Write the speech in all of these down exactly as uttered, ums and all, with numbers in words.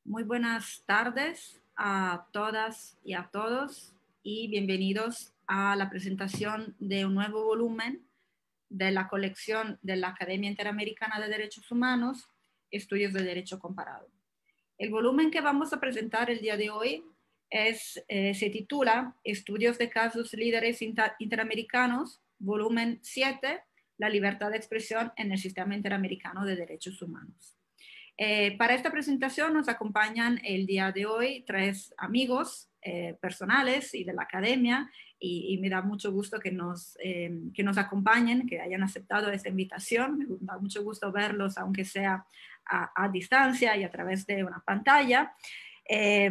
Muy buenas tardes a todas y a todos y bienvenidos a la presentación de un nuevo volumen de la colección de la Academia Interamericana de Derechos Humanos, Estudios de Derecho Comparado. El volumen que vamos a presentar el día de hoy es, eh, se titula Estudios de Casos Líderes Inter Interamericanos, volumen siete, La libertad de expresión en el Sistema Interamericano de Derechos Humanos. Eh, para esta presentación nos acompañan el día de hoy tres amigos eh, personales y de la academia y, y me da mucho gusto que nos, eh, que nos acompañen, que hayan aceptado esta invitación. Me da mucho gusto verlos, aunque sea a, a distancia y a través de una pantalla. Eh,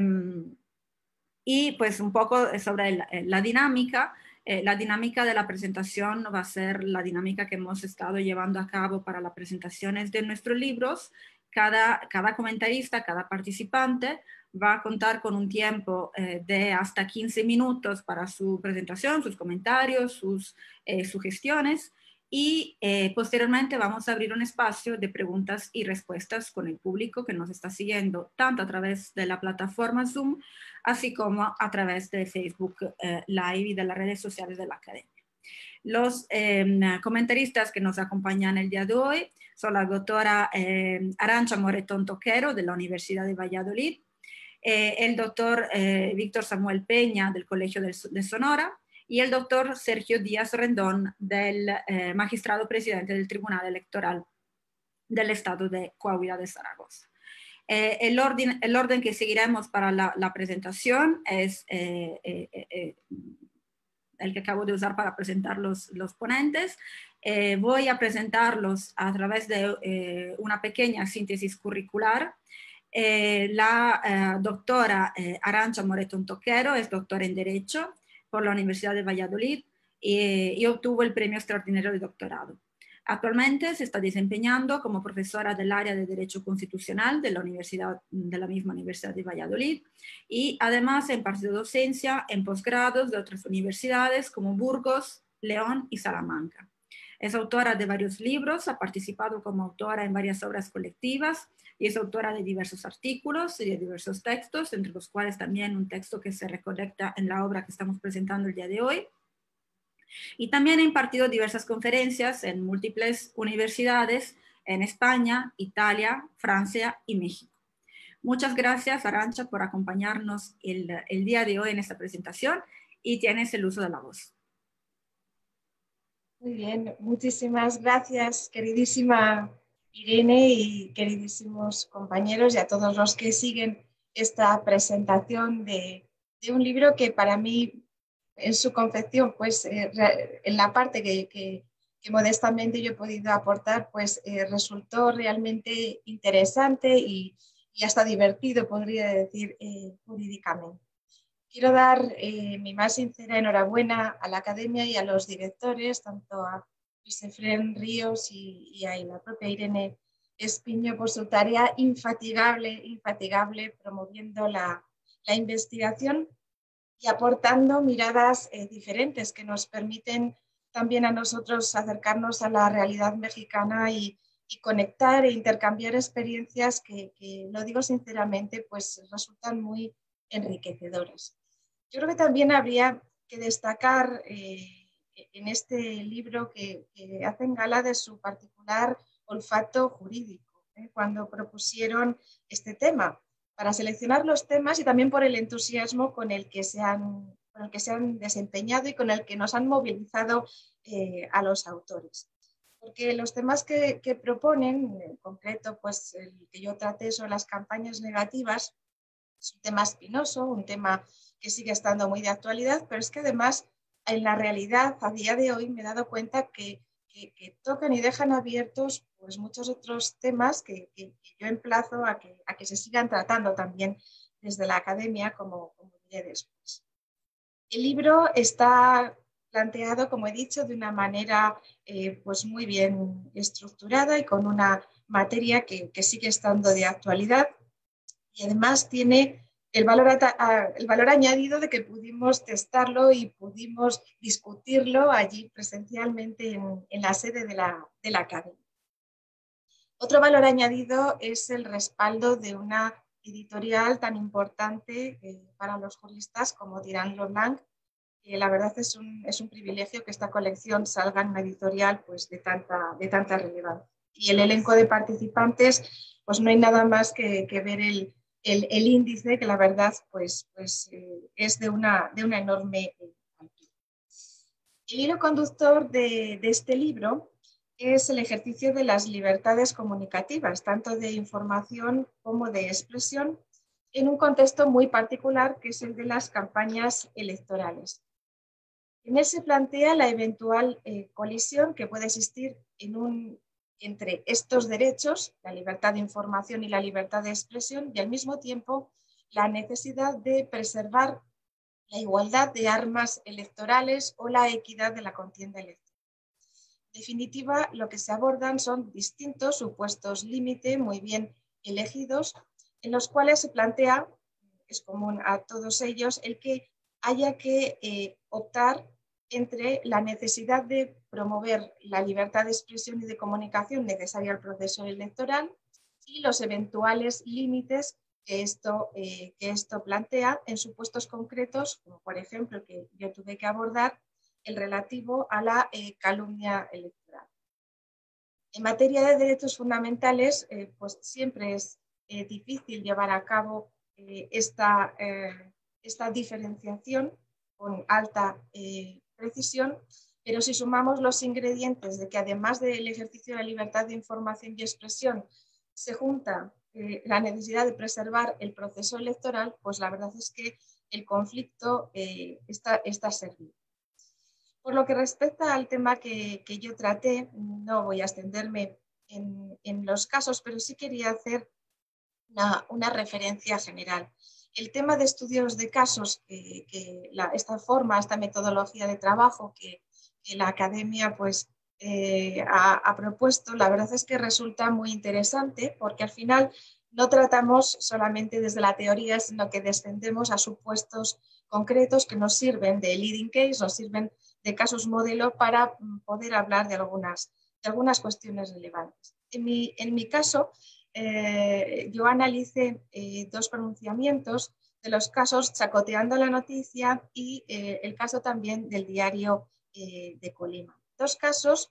y pues un poco sobre la, la dinámica. Eh, la dinámica de la presentación va a ser la dinámica que hemos estado llevando a cabo para las presentaciones de nuestros libros. Cada, cada comentarista, cada participante va a contar con un tiempo eh, de hasta quince minutos para su presentación, sus comentarios, sus eh, sugestiones. Y eh, posteriormente vamos a abrir un espacio de preguntas y respuestas con el público que nos está siguiendo tanto a través de la plataforma Zoom, así como a través de Facebook eh, Live y de las redes sociales de la Academia. Los eh, comentaristas que nos acompañan el día de hoy son la doctora eh, Arantxa Moretón Toquero de la Universidad de Valladolid, eh, el doctor eh, Víctor Samuel Peña del Colegio de, de Sonora, y el doctor Sergio Díaz Rendón, del eh, magistrado presidente del Tribunal Electoral del Estado de Coahuila de Zaragoza. Eh, el, orden, el orden que seguiremos para la, la presentación es eh, eh, eh, el que acabo de usar para presentar los, los ponentes. Eh, voy a presentarlos a través de eh, una pequeña síntesis curricular. Eh, la eh, doctora eh, Arantxa Moretón Toquero es doctora en Derecho por la Universidad de Valladolid y, y obtuvo el premio extraordinario de doctorado. Actualmente se está desempeñando como profesora del área de Derecho Constitucional de la, universidad, de la misma Universidad de Valladolid y además ha impartido docencia en posgrados de otras universidades como Burgos, León y Salamanca. Es autora de varios libros, ha participado como autora en varias obras colectivas y es autora de diversos artículos y de diversos textos, entre los cuales también un texto que se recolecta en la obra que estamos presentando el día de hoy. Y también ha impartido diversas conferencias en múltiples universidades en España, Italia, Francia y México. Muchas gracias, Arantxa, por acompañarnos el, el día de hoy en esta presentación y tienes el uso de la voz. Muy bien, muchísimas gracias, queridísima Irene y queridísimos compañeros y a todos los que siguen esta presentación de, de un libro que para mí en su confección, pues eh, en la parte que, que, que modestamente yo he podido aportar, pues eh, resultó realmente interesante y, y hasta divertido, podría decir, eh, jurídicamente. Quiero dar eh, mi más sincera enhorabuena a la Academia y a los directores, tanto a Luis Efrén Ríos y, y a la propia Irene Espiño por su tarea infatigable, infatigable promoviendo la, la investigación y aportando miradas eh, diferentes que nos permiten también a nosotros acercarnos a la realidad mexicana y, y conectar e intercambiar experiencias que, que, lo digo sinceramente, pues resultan muy enriquecedoras. Yo creo que también habría que destacar eh, en este libro que, que hacen gala de su particular olfato jurídico, ¿eh? Cuando propusieron este tema, para seleccionar los temas y también por el entusiasmo con el que se han, con el que se han desempeñado y con el que nos han movilizado eh, a los autores. Porque los temas que, que proponen, en concreto, pues el que yo traté sobre las campañas negativas, es un tema espinoso, un tema que sigue estando muy de actualidad, pero es que además en la realidad a día de hoy me he dado cuenta que, que, que tocan y dejan abiertos pues, muchos otros temas que, que, que yo emplazo a que, a que se sigan tratando también desde la academia, como, como diré después. El libro está planteado, como he dicho, de una manera eh, pues muy bien estructurada y con una materia que, que sigue estando de actualidad. Y además tiene el valor, el valor añadido de que pudimos testarlo y pudimos discutirlo allí presencialmente en, en la sede de la, de la academia. Otro valor añadido es el respaldo de una editorial tan importante eh, para los juristas como Dirán Leblanc. Eh, la verdad es un, es un privilegio que esta colección salga en una editorial pues, de, tanta, de tanta relevancia. Y el elenco de participantes, pues no hay nada más que, que ver el, el, el índice, que la verdad pues, pues, eh, es de una, de una enorme altura. El hilo conductor de, de este libro es el ejercicio de las libertades comunicativas, tanto de información como de expresión, en un contexto muy particular que es el de las campañas electorales. En él se plantea la eventual eh, colisión que puede existir en un, entre estos derechos, la libertad de información y la libertad de expresión, y al mismo tiempo la necesidad de preservar la igualdad de armas electorales o la equidad de la contienda electoral. En definitiva, lo que se abordan son distintos supuestos límite muy bien elegidos, en los cuales se plantea, es común a todos ellos, el que haya que eh, optar entre la necesidad de promover la libertad de expresión y de comunicación necesaria al proceso electoral y los eventuales límites que esto, eh, que esto plantea en supuestos concretos, como por ejemplo el que yo tuve que abordar, el relativo a la eh, calumnia electoral. En materia de derechos fundamentales, eh, pues siempre es eh, difícil llevar a cabo eh, esta, eh, esta diferenciación con alta eh, precisión, pero si sumamos los ingredientes de que además del ejercicio de la libertad de información y expresión se junta eh, la necesidad de preservar el proceso electoral, pues la verdad es que el conflicto eh, está, está servido. Por lo que respecta al tema que, que yo traté, no voy a extenderme en, en los casos, pero sí quería hacer una, una referencia general. El tema de estudios de casos, que, que la, esta forma, esta metodología de trabajo que, que la academia pues, eh, ha, ha propuesto, la verdad es que resulta muy interesante porque al final no tratamos solamente desde la teoría, sino que descendemos a supuestos concretos que nos sirven de leading case, nos sirven de casos modelo para poder hablar de algunas, de algunas cuestiones relevantes. En mi, en mi caso, eh, yo analicé eh, dos pronunciamientos de los casos Chacoteando la Noticia y eh, el caso también del diario eh, de Colima. Dos casos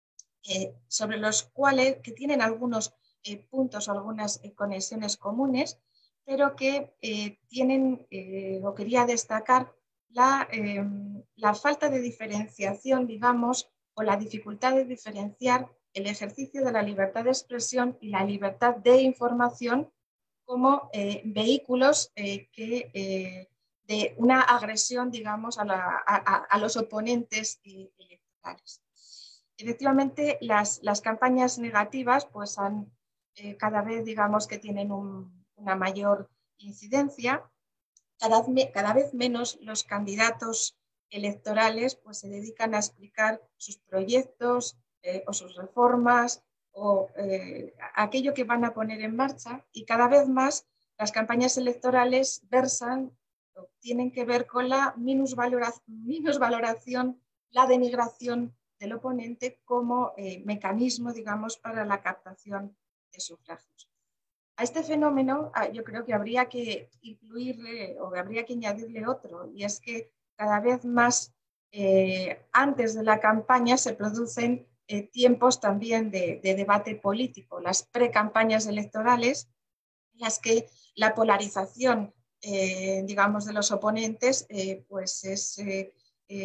eh, sobre los cuales que tienen algunos eh, puntos o algunas eh, conexiones comunes, pero que eh, tienen, eh, o quería destacar, la, eh, la falta de diferenciación, digamos, o la dificultad de diferenciar el ejercicio de la libertad de expresión y la libertad de información como eh, vehículos eh, que, eh, de una agresión, digamos, a, la, a, a los oponentes eh, electorales. Efectivamente, las, las campañas negativas pues han eh, cada vez, digamos, que tienen un, una mayor incidencia. Cada, cada vez menos los candidatos electorales pues, se dedican a explicar sus proyectos eh, o sus reformas o eh, aquello que van a poner en marcha, y cada vez más las campañas electorales versan o tienen que ver con la minusvaloración, minusvaloración la denigración del oponente como eh, mecanismo, digamos, para la captación de sufragios. A este fenómeno yo creo que habría que incluirle o habría que añadirle otro, y es que cada vez más eh, antes de la campaña se producen eh, tiempos también de, de debate político, las precampañas electorales, en las que la polarización, eh, digamos, de los oponentes eh, pues es, eh,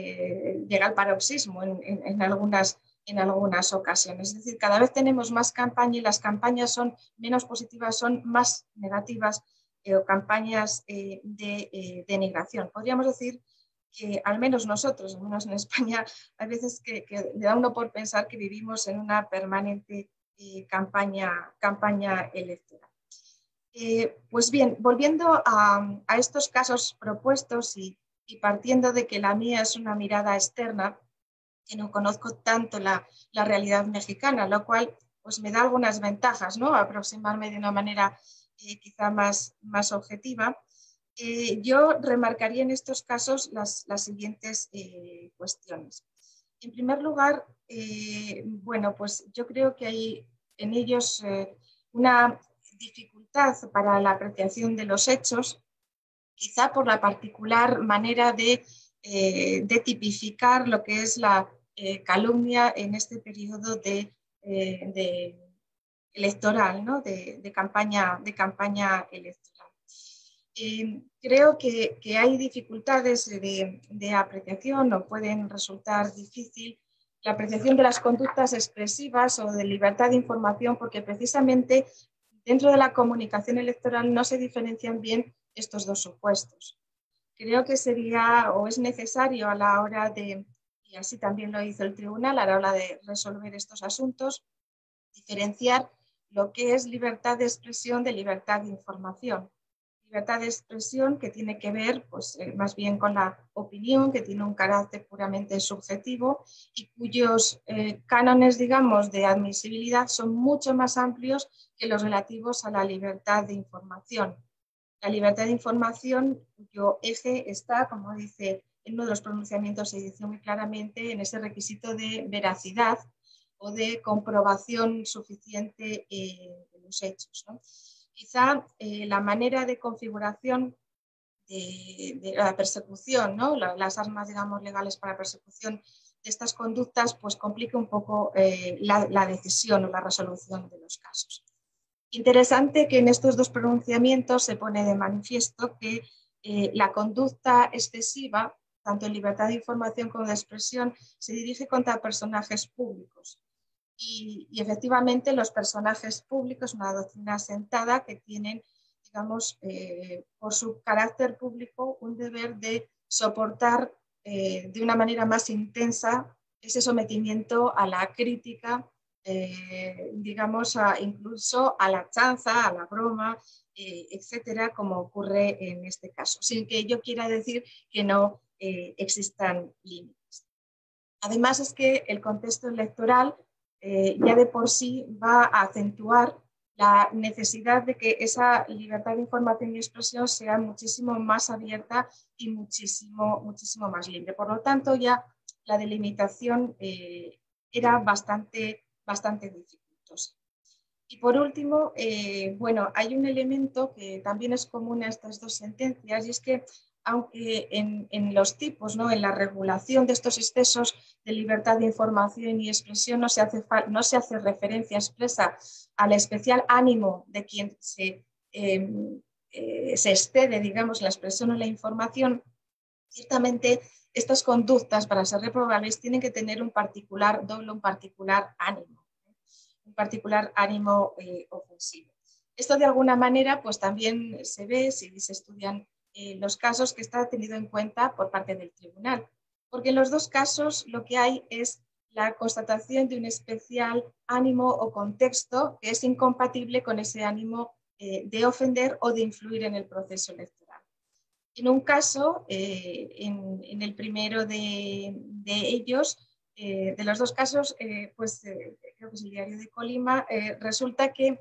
eh, llega al paroxismo en, en, en algunas en algunas ocasiones. Es decir, cada vez tenemos más campaña y las campañas son menos positivas, son más negativas eh, o campañas eh, de eh, denigración. Podríamos decir que al menos nosotros, al menos en España, hay veces que, que le da uno por pensar que vivimos en una permanente eh, campaña, campaña electoral. Eh, pues bien, volviendo a, a estos casos propuestos y, y partiendo de que la mía es una mirada externa, que no conozco tanto la, la realidad mexicana, lo cual pues, me da algunas ventajas, ¿no? Aproximarme de una manera eh, quizá más, más objetiva. Eh, yo remarcaría en estos casos las, las siguientes eh, cuestiones. En primer lugar, eh, bueno, pues yo creo que hay en ellos eh, una dificultad dificultad para la apreciación de los hechos, quizá por la particular manera de, eh, de tipificar lo que es la eh, calumnia en este periodo de, eh, de electoral, ¿no? de, de, campaña, de campaña electoral. Eh, creo que, que hay dificultades de, de apreciación o pueden resultar difícil la apreciación de las conductas expresivas o de libertad de información, porque precisamente dentro de la comunicación electoral no se diferencian bien estos dos supuestos. Creo que sería o es necesario a la hora de, y así también lo hizo el tribunal, a la hora de resolver estos asuntos, diferenciar lo que es libertad de expresión de libertad de información. Libertad de expresión que tiene que ver pues, eh, más bien con la opinión, que tiene un carácter puramente subjetivo y cuyos eh, cánones, digamos, de admisibilidad son mucho más amplios que los relativos a la libertad de información. La libertad de información, cuyo eje está, como dice en uno de los pronunciamientos, se dice muy claramente, en ese requisito de veracidad o de comprobación suficiente eh, de los hechos, ¿no? Quizá eh, la manera de configuración de, de la persecución, ¿no? Las armas, digamos, legales para persecución de estas conductas, pues complica un poco eh, la, la decisión o la resolución de los casos. Interesante que en estos dos pronunciamientos se pone de manifiesto que eh, la conducta excesiva, tanto en libertad de información como de expresión, se dirige contra personajes públicos. Y, y efectivamente los personajes públicos, una doctrina asentada que tienen, digamos, eh, por su carácter público, un deber de soportar eh, de una manera más intensa ese sometimiento a la crítica, eh, digamos, a, incluso a la chanza, a la broma, eh, etcétera, como ocurre en este caso, sin que yo quiera decir que no eh, existan límites. Además es que el contexto electoral Eh, ya de por sí va a acentuar la necesidad de que esa libertad de información y expresión sea muchísimo más abierta y muchísimo, muchísimo más libre. Por lo tanto, ya la delimitación eh, era bastante, bastante dificultosa. Y por último, eh, bueno, hay un elemento que también es común a estas dos sentencias y es que aunque en, en los tipos, ¿no? En la regulación de estos excesos de libertad de información y expresión no se hace, no se hace referencia expresa al especial ánimo de quien se, eh, eh, se excede, digamos, la expresión o la información, ciertamente estas conductas para ser reprobables tienen que tener un particular doble, un particular ánimo, un particular ánimo eh, ofensivo. Esto de alguna manera pues también se ve si se estudian eh, los casos que está tenido en cuenta por parte del tribunal, porque en los dos casos lo que hay es la constatación de un especial ánimo o contexto que es incompatible con ese ánimo eh, de ofender o de influir en el proceso electoral. En un caso, eh, en, en el primero de, de ellos, eh, de los dos casos, eh, pues eh, creo que es el diario de Colima, eh, resulta que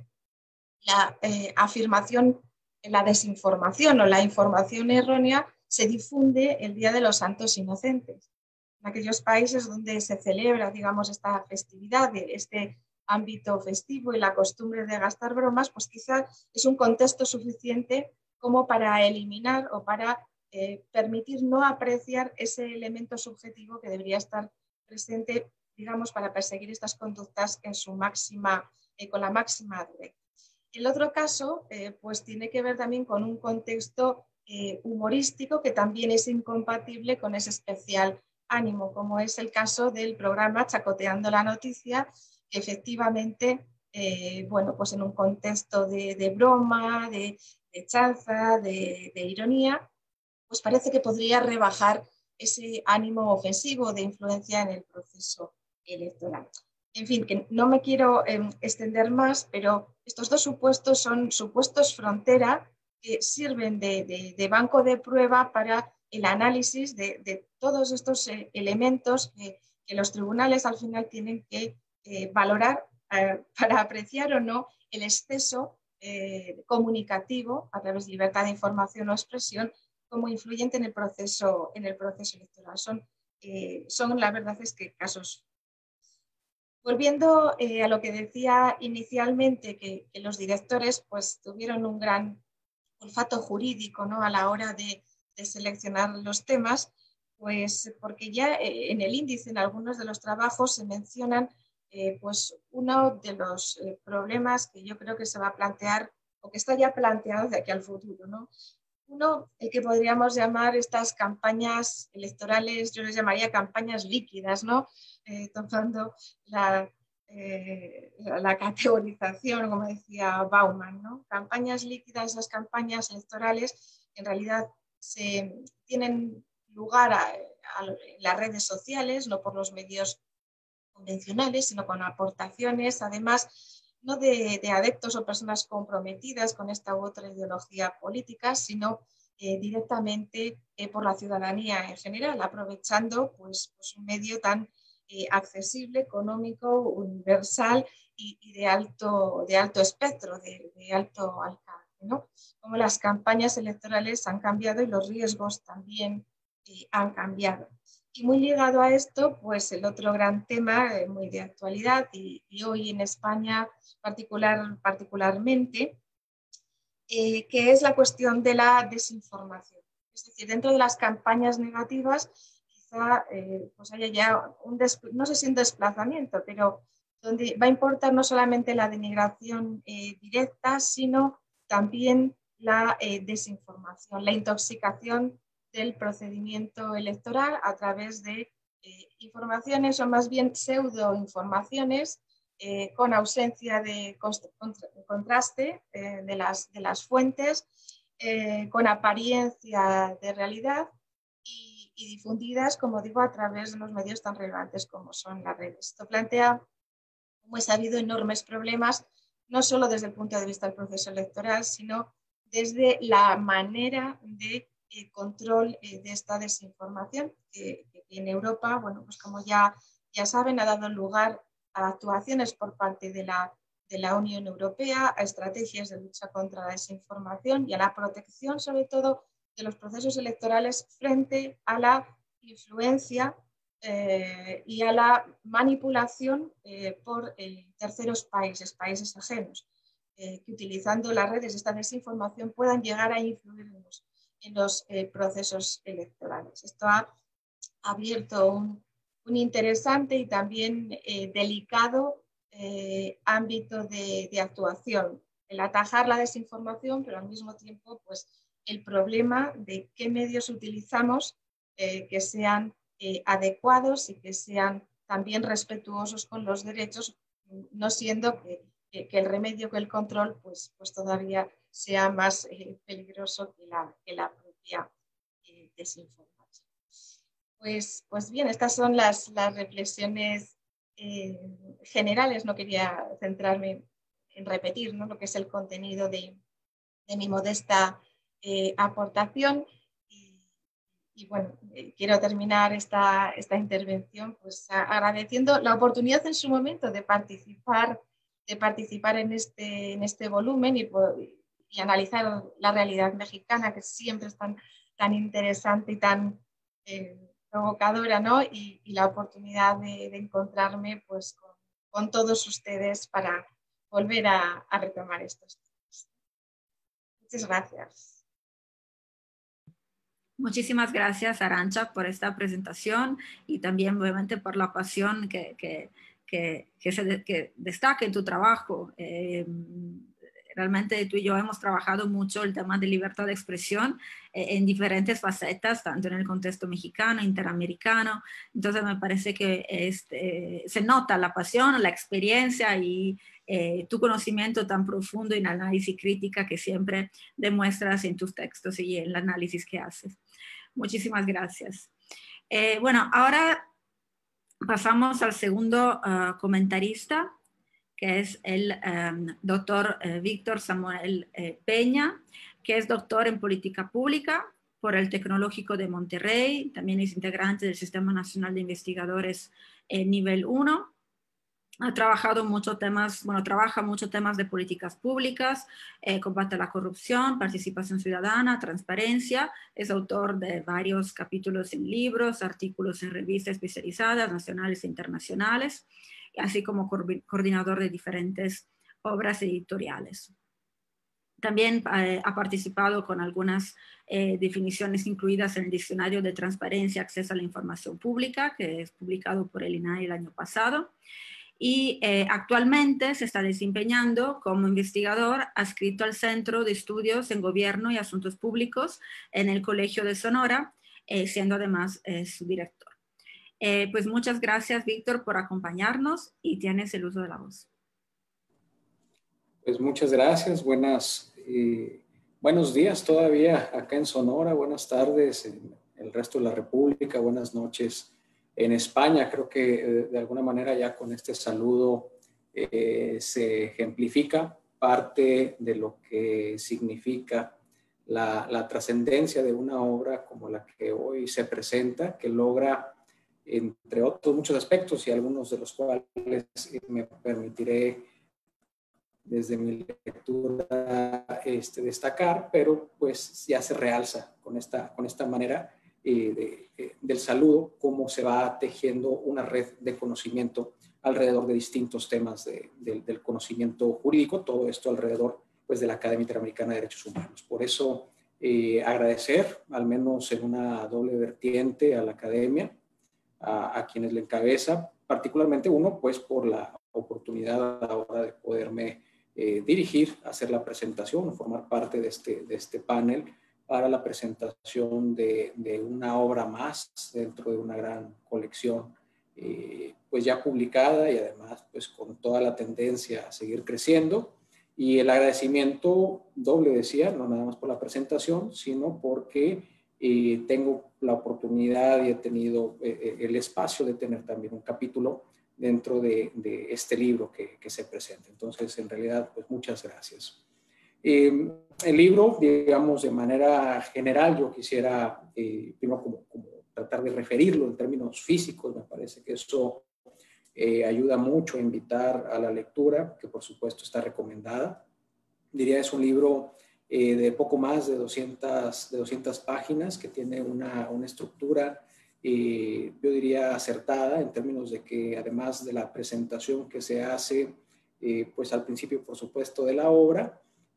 la eh, afirmación, la desinformación o la información errónea se difunde el Día de los Santos Inocentes. En aquellos países donde se celebra, digamos, esta festividad, este ámbito festivo y la costumbre de gastar bromas, pues quizás es un contexto suficiente como para eliminar o para eh, permitir no apreciar ese elemento subjetivo que debería estar presente, digamos, para perseguir estas conductas en su máxima, eh, con la máxima dureza. El otro caso, eh, pues tiene que ver también con un contexto eh, humorístico que también es incompatible con ese especial ánimo, como es el caso del programa Chacoteando la Noticia, que efectivamente, eh, bueno, pues en un contexto de, de broma, de, de chanza, de, de ironía, pues parece que podría rebajar ese ánimo ofensivo de influencia en el proceso electoral. En fin, que no me quiero eh, extender más, pero estos dos supuestos son supuestos frontera que sirven de, de, de banco de prueba para el análisis de, de todos estos eh, elementos que, que los tribunales al final tienen que eh, valorar eh, para apreciar o no el exceso eh, comunicativo a través de libertad de información o expresión como influyente en el proceso, en el proceso electoral. Son, eh, son la verdad es que casos. Volviendo eh, a lo que decía inicialmente, que, que los directores pues, tuvieron un gran olfato jurídico, ¿no?, a la hora de, de seleccionar los temas, pues porque ya eh, en el índice, en algunos de los trabajos, se mencionan eh, pues uno de los eh, problemas que yo creo que se va a plantear o que está ya planteado de aquí al futuro, ¿no? Uno, el que podríamos llamar estas campañas electorales, yo les llamaría campañas líquidas, ¿no? Eh, tomando la, eh, la categorización, como decía Bauman, ¿no? Campañas líquidas, esas campañas electorales en realidad se, tienen lugar a, a las redes sociales, no por los medios convencionales, sino con aportaciones, además, no de, de adeptos o personas comprometidas con esta u otra ideología política, sino eh, directamente eh, por la ciudadanía en general, aprovechando pues, pues un medio tan eh, accesible, económico, universal y, y de, alto, de alto espectro, de, de alto alcance, ¿no? Como las campañas electorales han cambiado y los riesgos también eh, han cambiado. Y muy ligado a esto, pues el otro gran tema, eh, muy de actualidad y, y hoy en España particular, particularmente, eh, que es la cuestión de la desinformación. Es decir, dentro de las campañas negativas, quizá eh, pues haya ya un, no sé si un desplazamiento, pero donde va a importar no solamente la denigración eh, directa, sino también la eh, desinformación, la intoxicación del procedimiento electoral a través de eh, informaciones o más bien pseudoinformaciones eh, con ausencia de contraste eh, de, las, de las fuentes, eh, con apariencia de realidad y, y difundidas, como digo, a través de los medios tan relevantes como son las redes. Esto plantea, como es sabido, enormes problemas, no solo desde el punto de vista del proceso electoral, sino desde la manera de eh, control eh, de esta desinformación, que, que en Europa, bueno, pues como ya, ya saben, ha dado lugar a actuaciones por parte de la, de la Unión Europea, a estrategias de lucha contra la desinformación y a la protección, sobre todo, de los procesos electorales frente a la influencia eh, y a la manipulación eh, por eh, terceros países, países ajenos, eh, que utilizando las redes de esta desinformación puedan llegar a influir en los, en los eh, procesos electorales. Esto ha abierto un, un interesante y también eh, delicado eh, ámbito de, de actuación, el atajar la desinformación, pero al mismo tiempo pues, el problema de qué medios utilizamos eh, que sean eh, adecuados y que sean también respetuosos con los derechos, no siendo que, que, que el remedio, que el control, pues, pues todavía sea más eh, peligroso que la, que la propia eh, desinformación. Pues, pues bien, estas son las, las reflexiones eh, generales. No quería centrarme en repetir, ¿no?, lo que es el contenido de, de mi modesta eh, aportación. Y, y bueno, eh, quiero terminar esta, esta intervención pues, a, agradeciendo la oportunidad en su momento de participar, de participar en, este, en este volumen y, y analizar la realidad mexicana, que siempre es tan, tan interesante y tan eh, provocadora, ¿no? Y, y la oportunidad de, de encontrarme pues, con, con todos ustedes para volver a, a retomar estos temas. Muchas gracias. Muchísimas gracias, Arantxa, por esta presentación y también, obviamente, por la pasión que, que, que, que se de, que destaca en tu trabajo. Eh, realmente tú y yo hemos trabajado mucho el tema de libertad de expresión eh, en diferentes facetas, tanto en el contexto mexicano, interamericano. Entonces me parece que este, se nota la pasión, la experiencia y eh, tu conocimiento tan profundo en análisis crítica que siempre demuestras en tus textos y en el análisis que haces. Muchísimas gracias. Eh, bueno, ahora pasamos al segundo uh, comentarista, que es el um, doctor uh, Víctor Samuel uh, Peña, que es doctor en política pública por el Tecnológico de Monterrey, también es integrante del Sistema Nacional de Investigadores eh, nivel uno. Ha trabajado muchos temas, bueno, trabaja muchos temas de políticas públicas, eh, combate a la corrupción, participación ciudadana, transparencia. Es autor de varios capítulos en libros, artículos en revistas especializadas, nacionales e internacionales. así como coordinador de diferentes obras editoriales. También eh, ha participado con algunas eh, definiciones incluidas en el Diccionario de Transparencia y Acceso a la Información Pública, que es publicado por el I N A I el año pasado. Y eh, actualmente se está desempeñando como investigador adscrito al Centro de Estudios en Gobierno y Asuntos Públicos en el Colegio de Sonora, eh, siendo además eh, su director. Eh, pues muchas gracias, Víctor, por acompañarnos y tienes el uso de la voz. Pues muchas gracias, buenas, eh, buenos días todavía acá en Sonora, buenas tardes en el resto de la República, buenas noches en España. Creo que eh, de alguna manera ya con este saludo eh, se ejemplifica parte de lo que significa la, la trascendencia de una obra como la que hoy se presenta, que logra, entre otros muchos aspectos y algunos de los cuales me permitiré desde mi lectura este, destacar, pero pues ya se realza con esta, con esta manera eh, de, eh, del saludo, cómo se va tejiendo una red de conocimiento alrededor de distintos temas de, de, del conocimiento jurídico, todo esto alrededor pues, de la Academia Interamericana de Derechos Humanos. Por eso eh, agradecer, al menos en una doble vertiente, a la Academia, a, a quienes le encabeza, particularmente uno, pues por la oportunidad a la hora de poderme Eh, dirigir, hacer la presentación, formar parte de este, de este panel para la presentación de, de una obra más dentro de una gran colección, eh, pues ya publicada y además pues con toda la tendencia a seguir creciendo. Y el agradecimiento doble, decía, no nada más por la presentación, sino porque eh, tengo la oportunidad y he tenido eh, el espacio de tener también un capítulo dentro de, de este libro que, que se presenta. Entonces, en realidad, pues muchas gracias. Eh, el libro, digamos, de manera general, yo quisiera, eh, primero, como, como tratar de referirlo en términos físicos, me parece que eso eh, ayuda mucho a invitar a la lectura, que por supuesto está recomendada. Diría, es un libro eh, de poco más de doscientas, de doscientas páginas, que tiene una, una estructura Eh, yo diría acertada en términos de que además de la presentación que se hace eh, pues al principio por supuesto de la obra,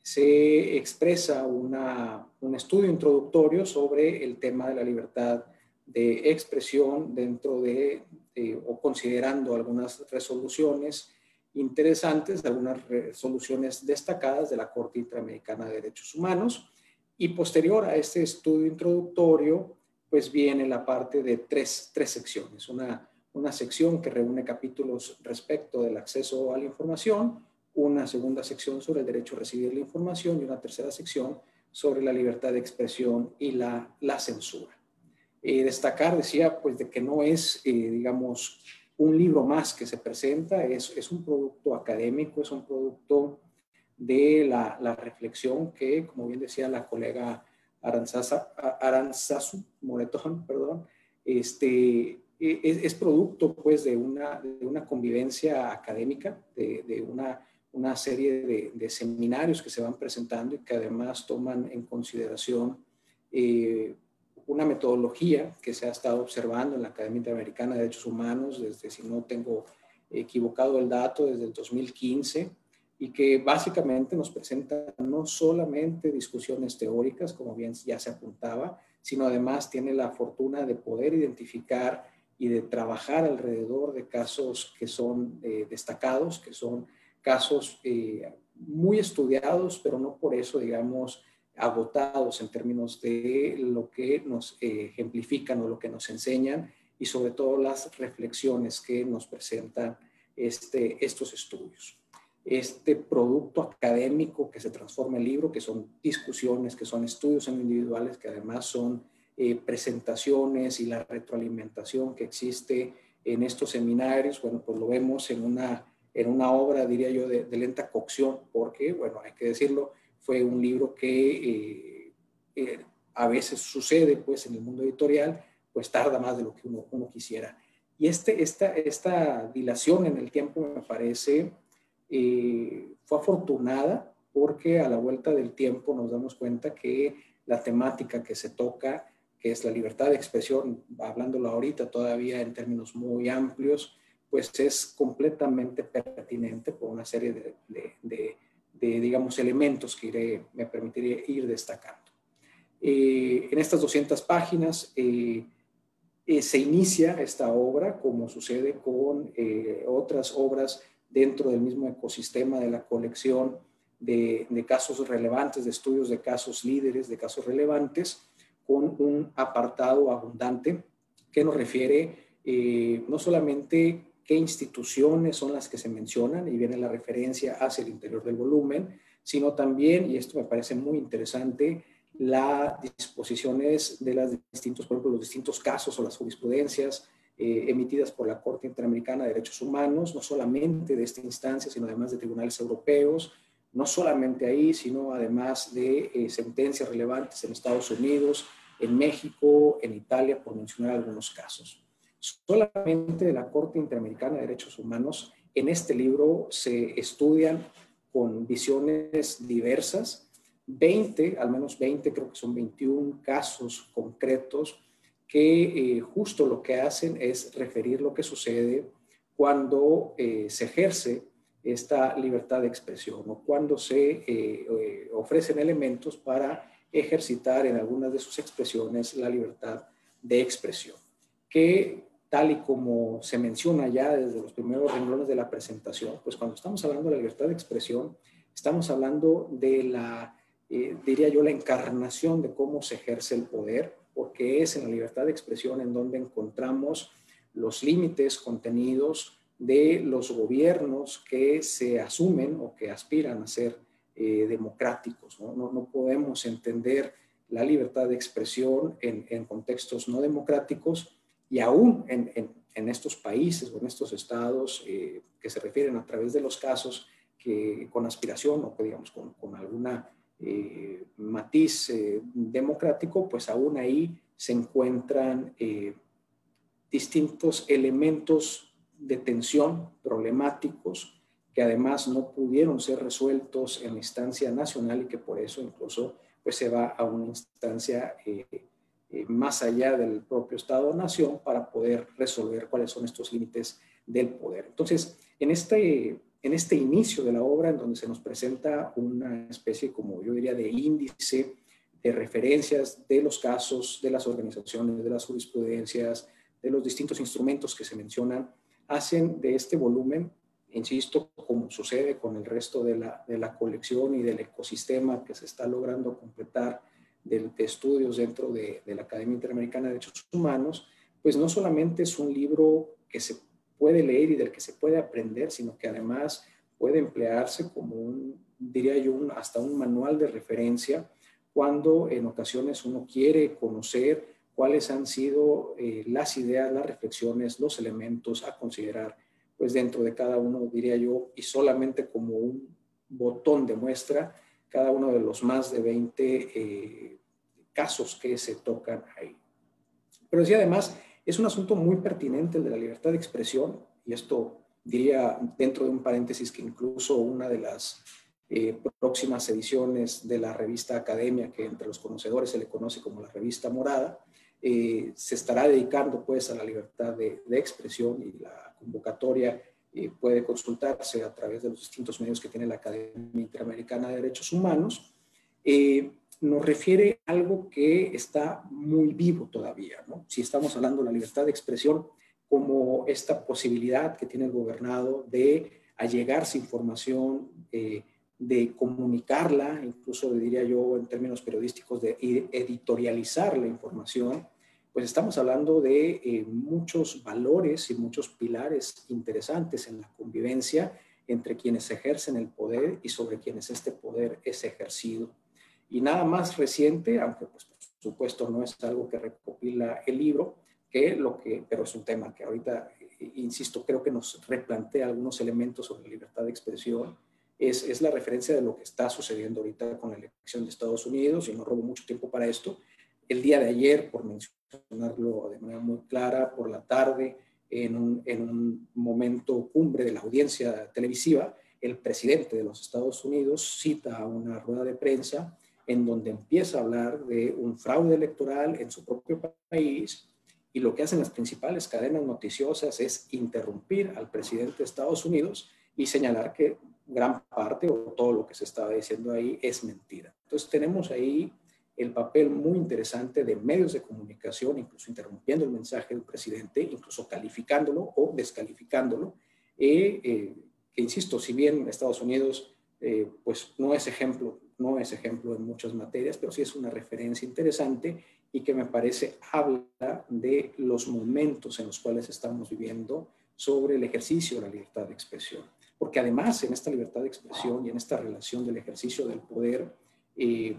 se expresa una, un estudio introductorio sobre el tema de la libertad de expresión dentro de, de o considerando algunas resoluciones interesantes, algunas resoluciones destacadas de la Corte Interamericana de Derechos Humanos, y posterior a este estudio introductorio pues viene la parte de tres, tres secciones. Una, una sección que reúne capítulos respecto del acceso a la información, una segunda sección sobre el derecho a recibir la información y una tercera sección sobre la libertad de expresión y la, la censura. Eh, destacar, decía, pues de que no es, eh, digamos, un libro más que se presenta, es, es un producto académico, es un producto de la, la reflexión que, como bien decía la colega Aranzazu Moretón, perdón, este, es, es producto pues de una, de una convivencia académica, de, de una, una serie de, de seminarios que se van presentando y que además toman en consideración eh, una metodología que se ha estado observando en la Academia Interamericana de Derechos Humanos desde, si no tengo equivocado el dato, desde el dos mil quince, y que básicamente nos presenta no solamente discusiones teóricas, como bien ya se apuntaba, sino además tiene la fortuna de poder identificar y de trabajar alrededor de casos que son eh, destacados, que son casos eh, muy estudiados, pero no por eso, digamos, agotados en términos de lo que nos eh, ejemplifican o lo que nos enseñan, y sobre todo las reflexiones que nos presentan este, estos estudios. Este producto académico que se transforma en libro, que son discusiones, que son estudios individuales, que además son eh, presentaciones y la retroalimentación que existe en estos seminarios, bueno, pues lo vemos en una, en una obra, diría yo, de, de lenta cocción, porque, bueno, hay que decirlo, fue un libro que eh, eh, a veces sucede, pues, en el mundo editorial, pues tarda más de lo que uno, uno quisiera. Y este, esta, esta dilación en el tiempo me parece eh, fue afortunada, porque a la vuelta del tiempo nos damos cuenta que la temática que se toca, que es la libertad de expresión, hablándolo ahorita todavía en términos muy amplios, pues es completamente pertinente por una serie de, de, de, de digamos, elementos que iré, me permitiré ir destacando. Eh, en estas doscientas páginas eh, eh, se inicia esta obra, como sucede con eh, otras obras dentro del mismo ecosistema de la colección de, de casos relevantes, de estudios de casos líderes, de casos relevantes, con un apartado abundante que nos refiere eh, no solamente qué instituciones son las que se mencionan, y viene la referencia hacia el interior del volumen, sino también, y esto me parece muy interesante, las disposiciones de los distintos, por ejemplo, los distintos casos o las jurisprudencias eh, emitidas por la Corte Interamericana de Derechos Humanos, no solamente de esta instancia, sino además de tribunales europeos, no solamente ahí, sino además de eh, sentencias relevantes en Estados Unidos, en México, en Italia, por mencionar algunos casos. Solamente de la Corte Interamericana de Derechos Humanos, en este libro se estudian con visiones diversas, veinte, al menos veinte, creo que son veintiún casos concretos que eh, justo lo que hacen es referir lo que sucede cuando eh, se ejerce esta libertad de expresión o cuando se eh, eh, ofrecen elementos para ejercitar en algunas de sus expresiones la libertad de expresión, que tal y como se menciona ya desde los primeros renglones de la presentación, pues cuando estamos hablando de la libertad de expresión, estamos hablando de la, eh, diría yo, la encarnación de cómo se ejerce el poder, porque es en la libertad de expresión en donde encontramos los límites contenidos de los gobiernos que se asumen o que aspiran a ser eh, democráticos, ¿no? No, no podemos entender la libertad de expresión en, en contextos no democráticos y aún en, en, en estos países o en estos estados eh, que se refieren a través de los casos que con aspiración o que digamos con, con alguna eh, matiz eh, democrático, pues aún ahí se encuentran eh, distintos elementos de tensión problemáticos que además no pudieron ser resueltos en la instancia nacional y que por eso incluso pues se va a una instancia eh, eh, más allá del propio Estado-nación para poder resolver cuáles son estos límites del poder. Entonces, en este, en este inicio de la obra, en donde se nos presenta una especie, como yo diría, de índice de referencias de los casos, de las organizaciones, de las jurisprudencias, de los distintos instrumentos que se mencionan, hacen de este volumen, insisto, como sucede con el resto de la, de la colección y del ecosistema que se está logrando completar de, de estudios dentro de, de la Academia Interamericana de Derechos Humanos, pues no solamente es un libro que se puede leer y del que se puede aprender, sino que además puede emplearse como un, diría yo, un, hasta un manual de referencia cuando en ocasiones uno quiere conocer cuáles han sido eh, las ideas, las reflexiones, los elementos a considerar, pues dentro de cada uno, diría yo, y solamente como un botón de muestra, cada uno de los más de veinte eh, casos que se tocan ahí. Pero sí, además, es un asunto muy pertinente el de la libertad de expresión, y esto diría dentro de un paréntesis que incluso una de las eh, próximas ediciones de la revista Academia, que entre los conocedores se le conoce como la revista Morada, Eh, se estará dedicando pues a la libertad de, de expresión, y la convocatoria eh, puede consultarse a través de los distintos medios que tiene la Academia Interamericana de Derechos Humanos. Eh, nos refiere a algo que está muy vivo todavía, ¿no? Si estamos hablando de la libertad de expresión como esta posibilidad que tiene el gobernado de allegarse información, eh, de comunicarla, incluso diría yo en términos periodísticos de editorializar la información, pues estamos hablando de eh, muchos valores y muchos pilares interesantes en la convivencia entre quienes ejercen el poder y sobre quienes este poder es ejercido. Y nada más reciente, aunque pues, por supuesto no es algo que recopila el libro, que lo que, pero es un tema que ahorita, eh, insisto, creo que nos replantea algunos elementos sobre la libertad de expresión. Es, es la referencia de lo que está sucediendo ahorita con la elección de Estados Unidos, y no robo mucho tiempo para esto. El día de ayer, por mencionarlo de manera muy clara, por la tarde, en un, en un momento cumbre de la audiencia televisiva, el presidente de los Estados Unidos cita a una rueda de prensa en donde empieza a hablar de un fraude electoral en su propio país y lo que hacen las principales cadenas noticiosas es interrumpir al presidente de Estados Unidos y señalar que gran parte o todo lo que se estaba diciendo ahí es mentira. Entonces tenemos ahí el papel muy interesante de medios de comunicación, incluso interrumpiendo el mensaje del presidente, incluso calificándolo o descalificándolo, eh, eh, que insisto, si bien Estados Unidos eh, pues no es ejemplo, no es ejemplo en muchas materias, pero sí es una referencia interesante y que me parece habla de los momentos en los cuales estamos viviendo sobre el ejercicio de la libertad de expresión. Porque además en esta libertad de expresión y en esta relación del ejercicio del poder, eh,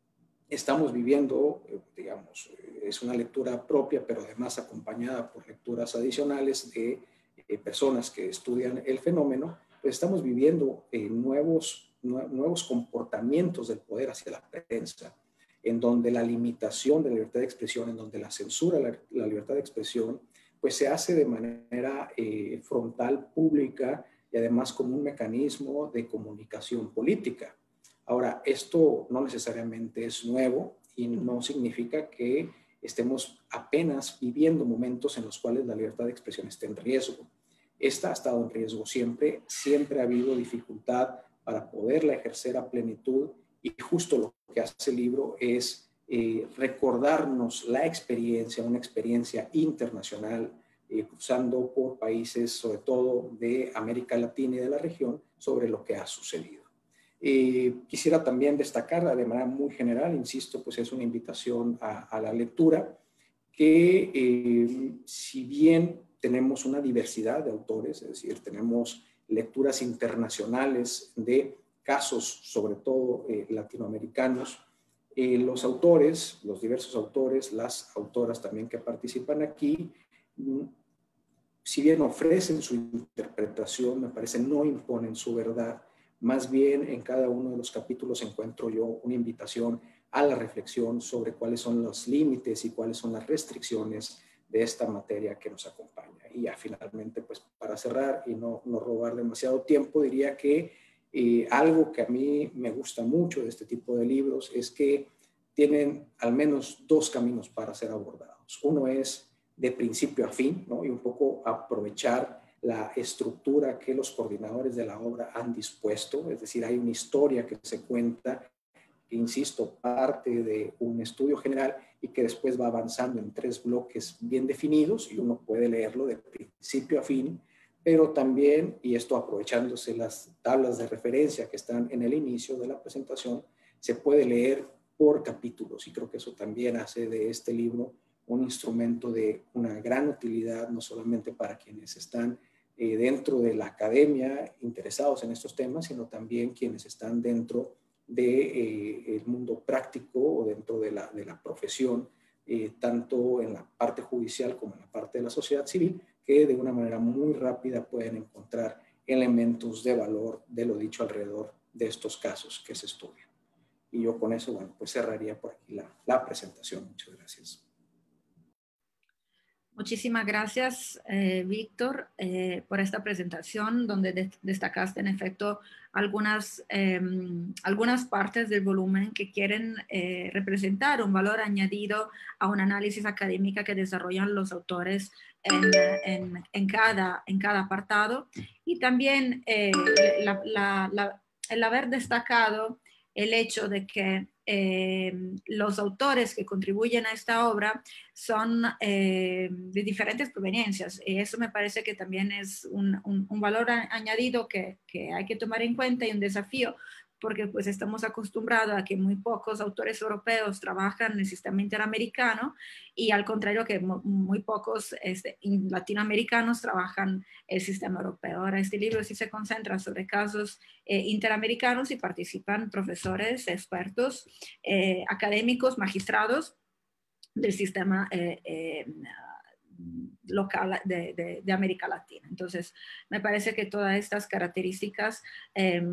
estamos viviendo, eh, digamos, eh, es una lectura propia, pero además acompañada por lecturas adicionales de eh, personas que estudian el fenómeno, pues estamos viviendo eh, nuevos, nuevos comportamientos del poder hacia la prensa, en donde la limitación de la libertad de expresión, en donde la censura de la, la libertad de expresión, pues se hace de manera eh, frontal, pública y además como un mecanismo de comunicación política. Ahora, esto no necesariamente es nuevo y no significa que estemos apenas viviendo momentos en los cuales la libertad de expresión esté en riesgo. Esta ha estado en riesgo siempre, siempre ha habido dificultad para poderla ejercer a plenitud. Y justo lo que hace el libro es eh, recordarnos la experiencia, una experiencia internacional, eh, cruzando por países, sobre todo de América Latina y de la región, sobre lo que ha sucedido. Eh, quisiera también destacar, de manera muy general, insisto, pues es una invitación a, a la lectura, que eh, si bien tenemos una diversidad de autores, es decir, tenemos lecturas internacionales de casos, sobre todo eh, latinoamericanos, eh, los autores, los diversos autores, las autoras también que participan aquí, si bien ofrecen su interpretación, me parece no imponen su verdad, más bien en cada uno de los capítulos encuentro yo una invitación a la reflexión sobre cuáles son los límites y cuáles son las restricciones de esta materia que nos acompaña. Y ya finalmente, pues para cerrar y no, no robar demasiado tiempo, diría que eh, algo que a mí me gusta mucho de este tipo de libros es que tienen al menos dos caminos para ser abordados. Uno es de principio a fin, ¿no? Y un poco aprovechar la estructura que los coordinadores de la obra han dispuesto, es decir, hay una historia que se cuenta, que insisto, parte de un estudio general y que después va avanzando en tres bloques bien definidos y uno puede leerlo de principio a fin, pero también, y esto aprovechándose las tablas de referencia que están en el inicio de la presentación, se puede leer por capítulos y creo que eso también hace de este libro un instrumento de una gran utilidad, no solamente para quienes están eh, dentro de la academia interesados en estos temas, sino también quienes están dentro del de, eh, mundo práctico o dentro de la, de la profesión, eh, tanto en la parte judicial como en la parte de la sociedad civil, que de una manera muy rápida pueden encontrar elementos de valor de lo dicho alrededor de estos casos que se estudian. Y yo con eso, bueno, pues cerraría por aquí la, la presentación. Muchas gracias. Muchísimas gracias, eh, Víctor, eh, por esta presentación donde de destacaste en efecto algunas, eh, algunas partes del volumen que quieren eh, representar un valor añadido a un análisis académico que desarrollan los autores en, en, en, cada, en cada apartado. Y también eh, la, la, la, el haber destacado el hecho de que eh, los autores que contribuyen a esta obra son eh, de diferentes proveniencias. Y eso me parece que también es un, un, un valor añadido que, que hay que tomar en cuenta y un desafío, porque pues estamos acostumbrados a que muy pocos autores europeos trabajan en el sistema interamericano y al contrario que muy pocos este, latinoamericanos trabajan el sistema europeo. Ahora este libro sí se concentra sobre casos eh, interamericanos y participan profesores, expertos, eh, académicos, magistrados del sistema eh, eh, local de, de, de América Latina. Entonces me parece que todas estas características eh,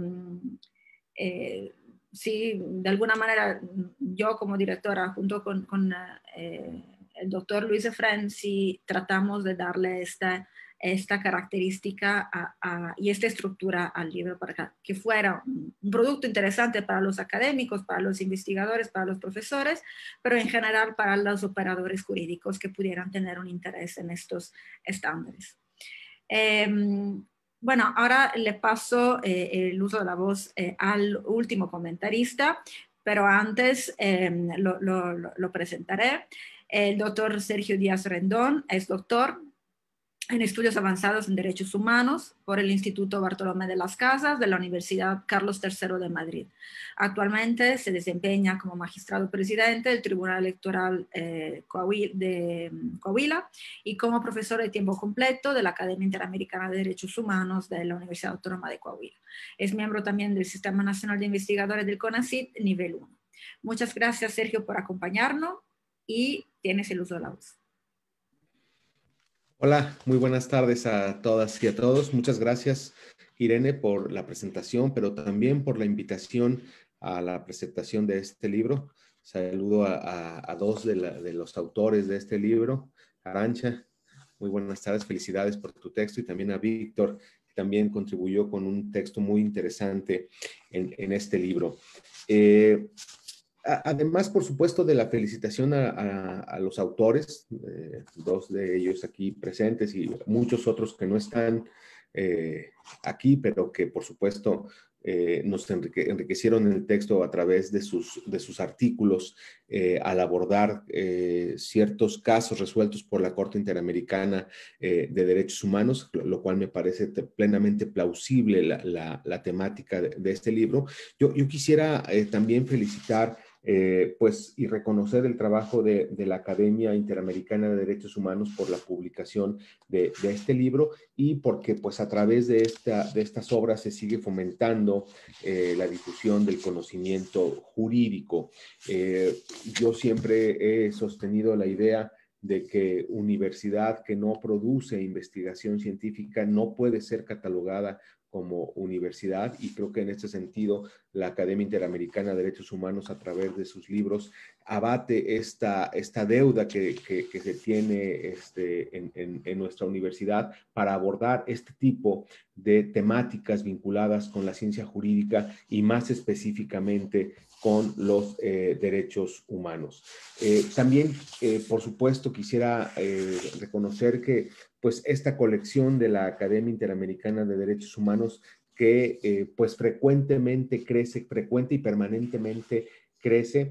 Eh, sí, de alguna manera yo como directora junto con, con eh, el doctor Luis Efren sí tratamos de darle esta, esta característica a, a, y esta estructura al libro para que fuera un, un producto interesante para los académicos, para los investigadores, para los profesores, pero en general para los operadores jurídicos que pudieran tener un interés en estos estándares. Eh, bueno, ahora le paso eh, el uso de la voz eh, al último comentarista, pero antes eh, lo, lo, lo presentaré. El doctor Sergio Díaz Rendón es doctor en estudios avanzados en derechos humanos por el Instituto Bartolomé de las Casas de la Universidad Carlos tercero de Madrid. Actualmente se desempeña como magistrado presidente del Tribunal Electoral eh, de Coahuila y como profesor de tiempo completo de la Academia Interamericana de Derechos Humanos de la Universidad Autónoma de Coahuila. Es miembro también del Sistema Nacional de Investigadores del CONACYT nivel uno. Muchas gracias, Sergio, por acompañarnos y tienes el uso de la voz. Hola, muy buenas tardes a todas y a todos. Muchas gracias, Irene, por la presentación, pero también por la invitación a la presentación de este libro. Saludo a, a, a dos de, la, de los autores de este libro. Arantxa, muy buenas tardes, felicidades por tu texto, y también a Víctor, que también contribuyó con un texto muy interesante en, en este libro. Eh, Además, por supuesto, de la felicitación a, a, a los autores, eh, dos de ellos aquí presentes y muchos otros que no están eh, aquí, pero que por supuesto eh, nos enrique, enriquecieron el texto a través de sus, de sus artículos eh, al abordar eh, ciertos casos resueltos por la Corte Interamericana eh, de Derechos Humanos, lo, lo cual me parece plenamente plausible la, la, la temática de, de este libro. Yo, yo quisiera eh, también felicitar Eh, pues, y reconocer el trabajo de, de la Academia Interamericana de Derechos Humanos por la publicación de, de este libro, y porque pues a través de, esta, de estas obras se sigue fomentando eh, la difusión del conocimiento jurídico. Eh, yo siempre he sostenido la idea de que universidad que no produce investigación científica no puede ser catalogada como universidad, y creo que en este sentido la Academia Interamericana de Derechos Humanos, a través de sus libros, abate esta, esta deuda que, que, que se tiene este, en, en, en nuestra universidad para abordar este tipo de temáticas vinculadas con la ciencia jurídica y más específicamente con los eh, derechos humanos. Eh, también, eh, por supuesto, quisiera eh, reconocer que pues esta colección de la Academia Interamericana de Derechos Humanos, que eh, pues frecuentemente crece, frecuente y permanentemente crece,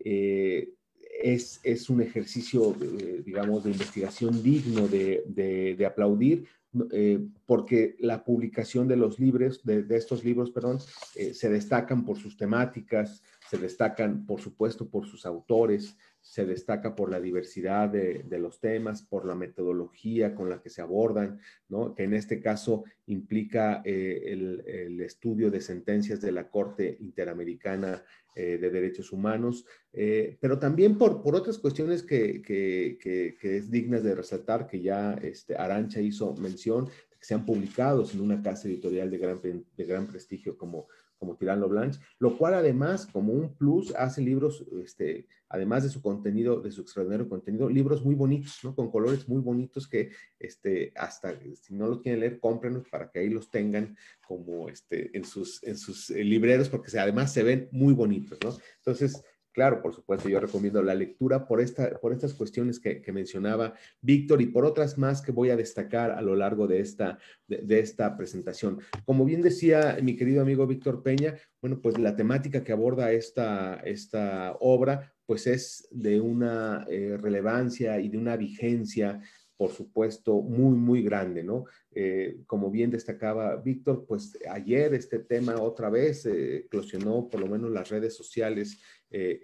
eh, es, es un ejercicio, eh, digamos, de investigación digno de, de, de aplaudir, eh, porque la publicación de los libros, de, de estos libros, perdón, eh, se destacan por sus temáticas, se destacan, por supuesto, por sus autores, se destaca por la diversidad de, de los temas, por la metodología con la que se abordan, ¿no? Que en este caso implica eh, el, el estudio de sentencias de la Corte Interamericana eh, de Derechos Humanos, eh, pero también por, por otras cuestiones que, que, que, que es dignas de resaltar, que ya este, Arantxa hizo mención, que sean publicados en una casa editorial de gran, de gran prestigio como como Tirant-lo Blanche, lo cual además, como un plus, hace libros, este, además de su contenido, de su extraordinario contenido, libros muy bonitos, ¿no? Con colores muy bonitos que, este, hasta, si no los quieren leer, cómprenlos para que ahí los tengan como, este, en sus, en sus eh, libreros, porque se, además se ven muy bonitos, ¿no? Entonces, claro, por supuesto, yo recomiendo la lectura por, esta, por estas cuestiones que, que mencionaba Víctor y por otras más que voy a destacar a lo largo de esta, de, de esta presentación. Como bien decía mi querido amigo Víctor Peña, bueno, pues la temática que aborda esta, esta obra, pues es de una eh, relevancia y de una vigencia, por supuesto, muy, muy grande, ¿no? Eh, como bien destacaba Víctor, pues ayer este tema otra vez eh, eclosionó por lo menos las redes sociales eh,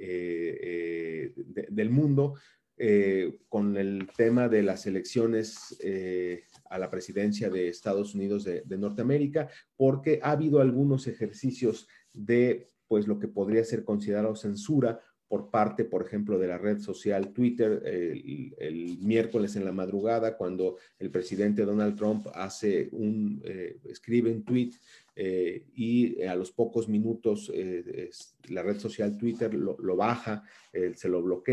eh, de, del mundo, eh, con el tema de las elecciones eh, a la presidencia de Estados Unidos de, de Norteamérica, porque ha habido algunos ejercicios de, pues, lo que podría ser considerado censura por parte, por ejemplo, de la red social Twitter, el, el miércoles en la madrugada, cuando el presidente Donald Trump hace un, eh, escribe un tweet eh, y a los pocos minutos eh, es, la red social Twitter lo, lo baja, eh, se lo bloquea,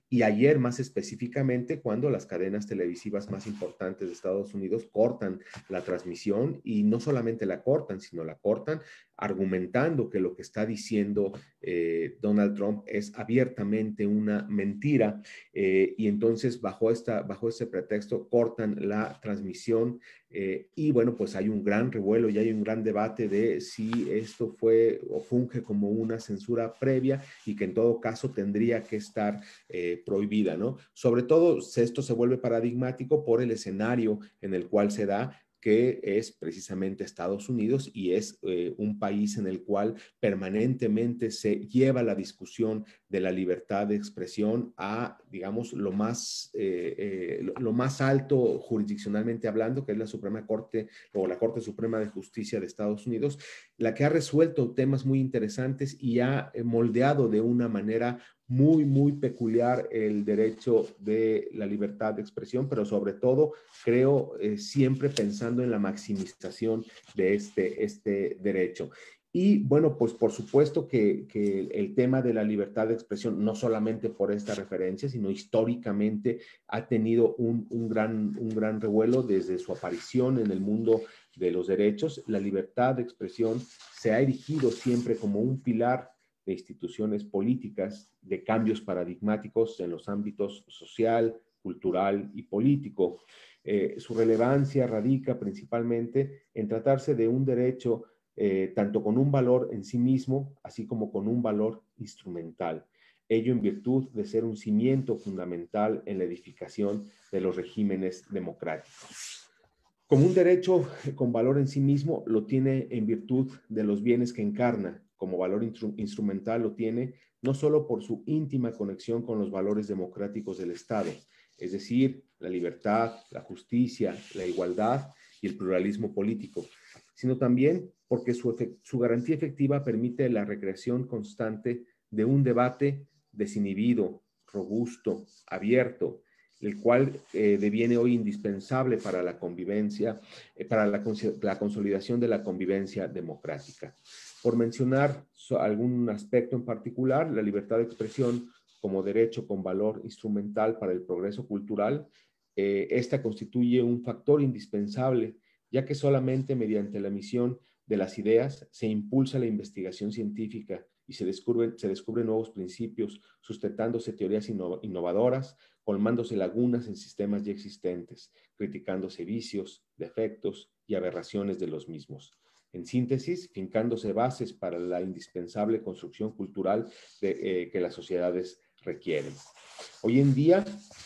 y ayer más específicamente cuando las cadenas televisivas más importantes de Estados Unidos cortan la transmisión y no solamente la cortan, sino la cortan argumentando que lo que está diciendo eh, Donald Trump es abiertamente una mentira eh, y entonces bajo, esta, bajo ese pretexto cortan la transmisión eh, y bueno, pues hay un gran revuelo y hay un gran debate de si esto fue o funge como una censura previa y que en todo caso tendría que estar eh, prohibida, ¿no? Sobre todo esto se vuelve paradigmático por el escenario en el cual se da, que es precisamente Estados Unidos y es eh, un país en el cual permanentemente se lleva la discusión de la libertad de expresión a, digamos, lo más, eh, eh, lo, lo más alto jurisdiccionalmente hablando, que es la Suprema Corte o la Corte Suprema de Justicia de Estados Unidos, la que ha resuelto temas muy interesantes y ha moldeado de una manera muy, muy peculiar el derecho de la libertad de expresión, pero sobre todo, creo, eh, siempre pensando en la maximización de este, este derecho. Y bueno, pues por supuesto que, que el tema de la libertad de expresión, no solamente por esta referencia, sino históricamente ha tenido un, un, gran, un gran revuelo desde su aparición en el mundo de los derechos. La libertad de expresión se ha erigido siempre como un pilar de instituciones políticas, de cambios paradigmáticos en los ámbitos social, cultural y político. Eh, su relevancia radica principalmente en tratarse de un derecho eh, tanto con un valor en sí mismo, así como con un valor instrumental. Ello en virtud de ser un cimiento fundamental en la edificación de los regímenes democráticos. Como un derecho con valor en sí mismo, lo tiene en virtud de los bienes que encarna. Como valor instru instrumental lo tiene no solo por su íntima conexión con los valores democráticos del Estado, es decir, la libertad, la justicia, la igualdad y el pluralismo político, sino también porque su, su garantía efectiva permite la recreación constante de un debate desinhibido, robusto, abierto, el cual eh, deviene hoy indispensable para la convivencia, eh, para la, la consolidación de la convivencia democrática. Por mencionar algún aspecto en particular, la libertad de expresión como derecho con valor instrumental para el progreso cultural, eh, esta constituye un factor indispensable, ya que solamente mediante la emisión de las ideas se impulsa la investigación científica y se descubren, se descubren nuevos principios, sustentándose teorías inno, innovadoras, colmándose lagunas en sistemas ya existentes, criticándose vicios, defectos y aberraciones de los mismos. En síntesis, fincándose bases para la indispensable construcción cultural de, eh, que las sociedades requieren. Hoy en día,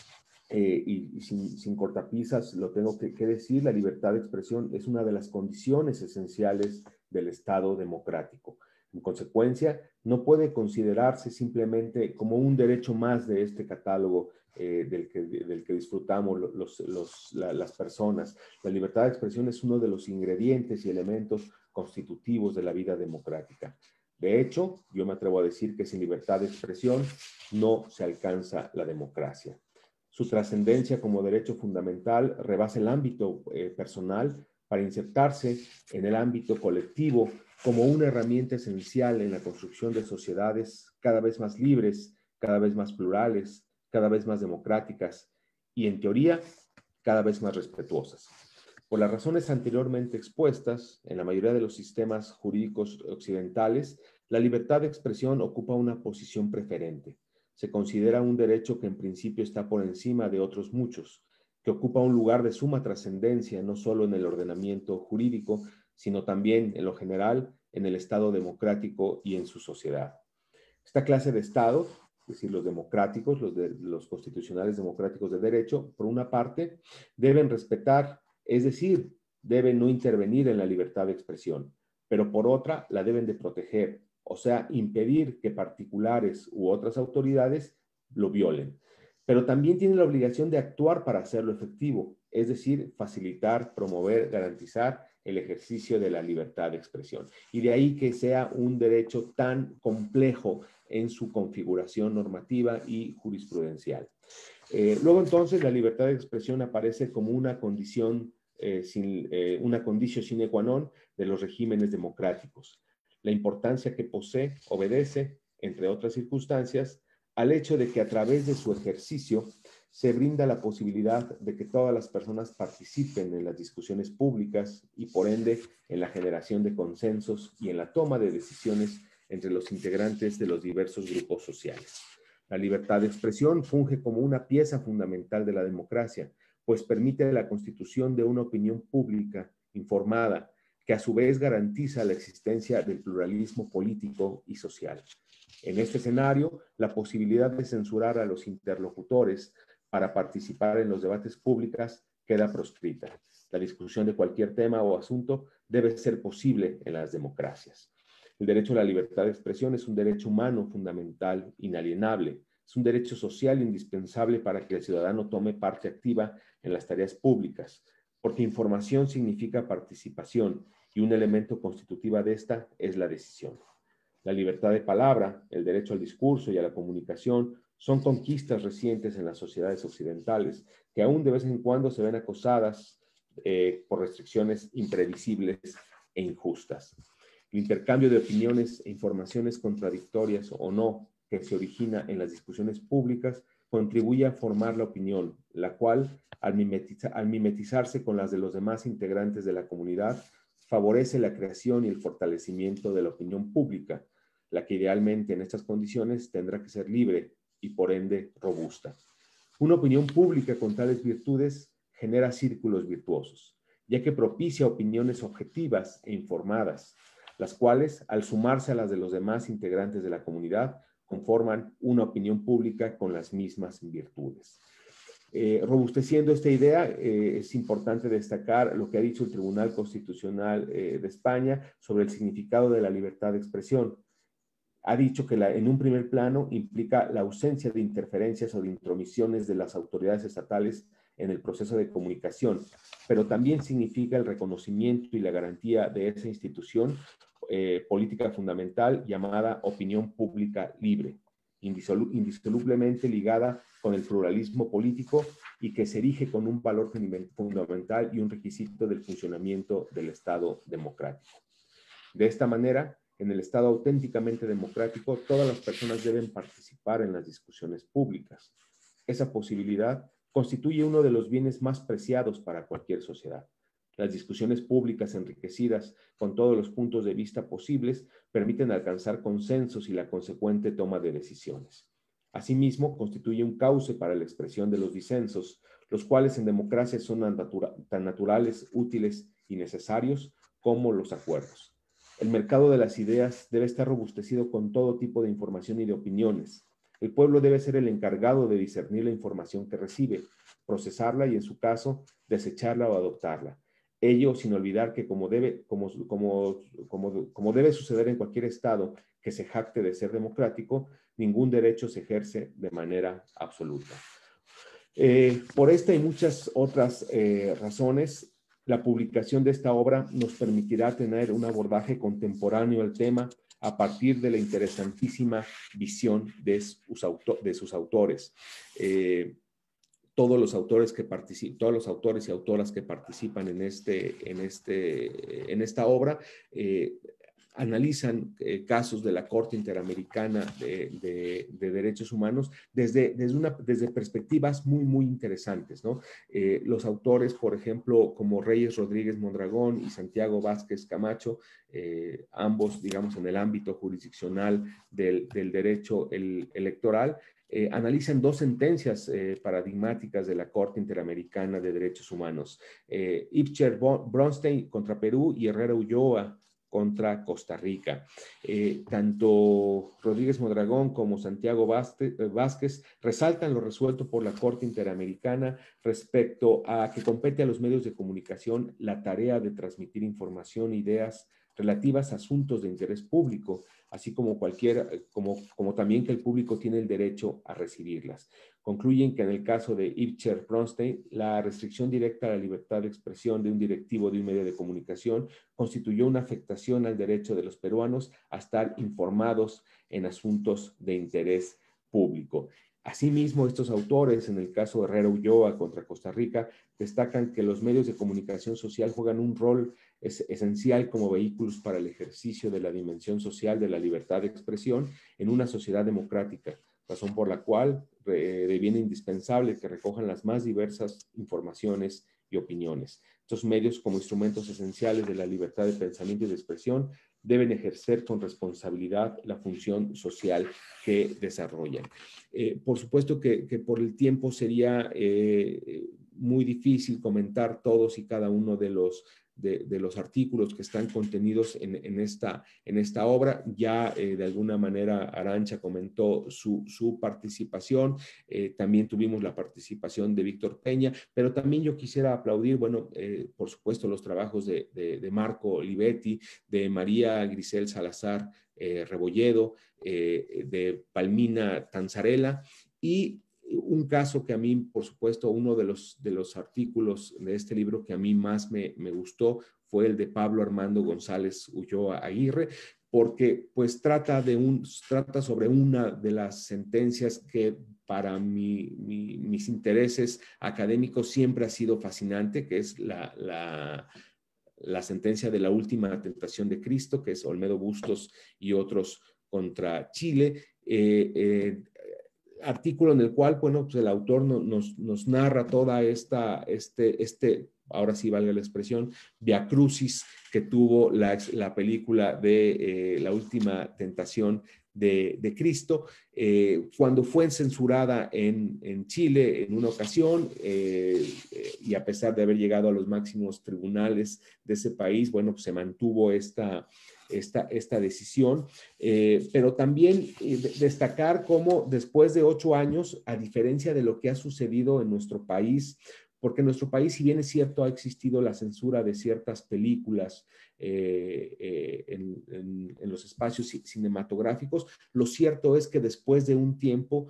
eh, y, y sin, sin cortapisas lo tengo que, que decir, la libertad de expresión es una de las condiciones esenciales del Estado democrático. En consecuencia, no puede considerarse simplemente como un derecho más de este catálogo eh, del, que, del que disfrutamos los, los, la, las personas. La libertad de expresión es uno de los ingredientes y elementos constitutivos de la vida democrática. De hecho, yo me atrevo a decir que sin libertad de expresión no se alcanza la democracia. Su trascendencia como derecho fundamental rebasa el ámbito eh, personal para insertarse en el ámbito colectivo como una herramienta esencial en la construcción de sociedades cada vez más libres, cada vez más plurales, cada vez más democráticas y, en teoría, cada vez más respetuosas. Por las razones anteriormente expuestas, en la mayoría de los sistemas jurídicos occidentales, la libertad de expresión ocupa una posición preferente. Se considera un derecho que en principio está por encima de otros muchos, que ocupa un lugar de suma trascendencia no solo en el ordenamiento jurídico, sino también en lo general en el Estado democrático y en su sociedad. Esta clase de Estado, es decir, los democráticos, los, de, los constitucionales democráticos de derecho, por una parte, deben respetar, es decir, deben no intervenir en la libertad de expresión, pero por otra, la deben de proteger, o sea, impedir que particulares u otras autoridades lo violen. Pero también tienen la obligación de actuar para hacerlo efectivo, es decir, facilitar, promover, garantizar el ejercicio de la libertad de expresión. Y de ahí que sea un derecho tan complejo en su configuración normativa y jurisprudencial. Eh, luego entonces la libertad de expresión aparece como una condición, eh, sin, eh, una condicio sine qua non de los regímenes democráticos. La importancia que posee obedece, entre otras circunstancias, al hecho de que a través de su ejercicio se brinda la posibilidad de que todas las personas participen en las discusiones públicas y por ende en la generación de consensos y en la toma de decisiones entre los integrantes de los diversos grupos sociales. La libertad de expresión funge como una pieza fundamental de la democracia, pues permite la constitución de una opinión pública informada, que a su vez garantiza la existencia del pluralismo político y social. En este escenario, la posibilidad de censurar a los interlocutores para participar en los debates públicos queda proscrita. La discusión de cualquier tema o asunto debe ser posible en las democracias. El derecho a la libertad de expresión es un derecho humano fundamental, inalienable. Es un derecho social indispensable para que el ciudadano tome parte activa en las tareas públicas, porque información significa participación y un elemento constitutivo de esta es la decisión. La libertad de palabra, el derecho al discurso y a la comunicación son conquistas recientes en las sociedades occidentales que aún de vez en cuando se ven acosadas eh, por restricciones imprevisibles e injustas. El intercambio de opiniones e informaciones contradictorias o no que se origina en las discusiones públicas contribuye a formar la opinión, la cual, al, mimetiza, al mimetizarse con las de los demás integrantes de la comunidad, favorece la creación y el fortalecimiento de la opinión pública, la que idealmente en estas condiciones tendrá que ser libre y por ende robusta. Una opinión pública con tales virtudes genera círculos virtuosos, ya que propicia opiniones objetivas e informadas, las cuales, al sumarse a las de los demás integrantes de la comunidad, conforman una opinión pública con las mismas virtudes. Eh, robusteciendo esta idea, eh, es importante destacar lo que ha dicho el Tribunal Constitucional eh, de España sobre el significado de la libertad de expresión. Ha dicho que la, en un primer plano implica la ausencia de interferencias o de intromisiones de las autoridades estatales en el proceso de comunicación, pero también significa el reconocimiento y la garantía de esa institución eh, política fundamental llamada opinión pública libre, indisolu indisolublemente ligada con el pluralismo político y que se erige con un valor fundamental y un requisito del funcionamiento del Estado democrático. De esta manera, en el Estado auténticamente democrático, todas las personas deben participar en las discusiones públicas. Esa posibilidad constituye uno de los bienes más preciados para cualquier sociedad. Las discusiones públicas enriquecidas con todos los puntos de vista posibles permiten alcanzar consensos y la consecuente toma de decisiones. Asimismo, constituye un cauce para la expresión de los disensos, los cuales en democracia son natura- tan naturales, útiles y necesarios como los acuerdos. El mercado de las ideas debe estar robustecido con todo tipo de información y de opiniones. El pueblo debe ser el encargado de discernir la información que recibe, procesarla y, en su caso, desecharla o adoptarla. Ello sin olvidar que, como debe, como, como, como, como debe suceder en cualquier Estado que se jacte de ser democrático, ningún derecho se ejerce de manera absoluta. Eh, por esta y muchas otras eh, razones, la publicación de esta obra nos permitirá tener un abordaje contemporáneo al tema a partir de la interesantísima visión de sus, auto de sus autores. Eh, todos los autores que participan, todos los autores y autoras que participan en, este, en, este, en esta obra eh, analizan eh, casos de la Corte Interamericana de, de, de Derechos Humanos desde, desde, una, desde perspectivas muy, muy interesantes, ¿no? Eh, los autores, por ejemplo, como Reyes Rodríguez Mondragón y Santiago Vázquez Camacho, eh, ambos, digamos, en el ámbito jurisdiccional del, del derecho el, electoral, Eh, analizan dos sentencias eh, paradigmáticas de la Corte Interamericana de Derechos Humanos, eh, Ibcher-Bronstein contra Perú y Herrera Ulloa contra Costa Rica. Eh, tanto Rodríguez Mondragón como Santiago Vázquez resaltan lo resuelto por la Corte Interamericana respecto a que compete a los medios de comunicación la tarea de transmitir información e ideas relativas a asuntos de interés público, así como, cualquier, como, como también que el público tiene el derecho a recibirlas. Concluyen que en el caso de Ibcher-Bronstein, la restricción directa a la libertad de expresión de un directivo de un medio de comunicación constituyó una afectación al derecho de los peruanos a estar informados en asuntos de interés público. Asimismo, estos autores, en el caso de Herrera Ulloa contra Costa Rica, destacan que los medios de comunicación social juegan un rol es esencial como vehículos para el ejercicio de la dimensión social de la libertad de expresión en una sociedad democrática, razón por la cual eh, deviene indispensable que recojan las más diversas informaciones y opiniones. Estos medios, como instrumentos esenciales de la libertad de pensamiento y de expresión, deben ejercer con responsabilidad la función social que desarrollan. Eh, por supuesto que, que por el tiempo sería eh, muy difícil comentar todos y cada uno de los De, de los artículos que están contenidos en, en, esta, en esta obra. Ya eh, de alguna manera Arantxa comentó su, su participación, eh, también tuvimos la participación de Víctor Peña, pero también yo quisiera aplaudir, bueno, eh, por supuesto los trabajos de, de, de Marco Olivetti, de María Grisel Salazar eh, Rebolledo, eh, de Palmina Tanzarella, y un caso que a mí, por supuesto, uno de los, de los artículos de este libro que a mí más me, me gustó fue el de Pablo Armando González Ulloa Aguirre, porque pues trata, de un, trata sobre una de las sentencias que para mi, mi, mis intereses académicos siempre ha sido fascinante, que es la, la, la sentencia de la última tentación de Cristo, que es Olmedo Bustos y otros contra Chile. Eh, eh, artículo en el cual, bueno, pues el autor no, nos, nos narra toda esta, este, este, ahora sí valga la expresión, viacrucis que tuvo la, la película de eh, La Última Tentación de, de Cristo, eh, cuando fue censurada en, en Chile en una ocasión, eh, eh, y a pesar de haber llegado a los máximos tribunales de ese país, bueno, pues se mantuvo esta... Esta, esta decisión, eh, pero también eh, destacar cómo después de ocho años, a diferencia de lo que ha sucedido en nuestro país, porque en nuestro país, si bien es cierto, ha existido la censura de ciertas películas eh, eh, en, en, en los espacios cinematográficos, lo cierto es que después de un tiempo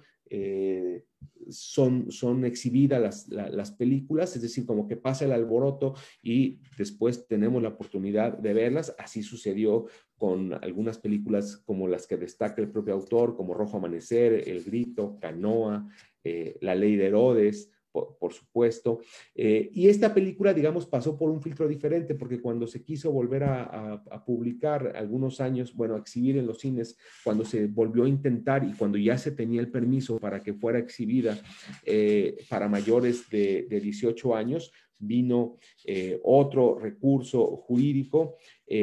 eh, son, son exhibidas las, la, las películas, es decir, como que pasa el alboroto y después tenemos la oportunidad de verlas. Así sucedió con algunas películas como las que destaca el propio autor, como Rojo Amanecer, El Grito, Canoa, eh, La Ley de Herodes, por, por supuesto. Eh, y esta película, digamos, pasó por un filtro diferente, porque cuando se quiso volver a, a, a publicar algunos años, bueno, a exhibir en los cines, cuando se volvió a intentar y cuando ya se tenía el permiso para que fuera exhibida eh, para mayores de, de dieciocho años, vino eh, otro recurso jurídico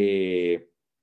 eh,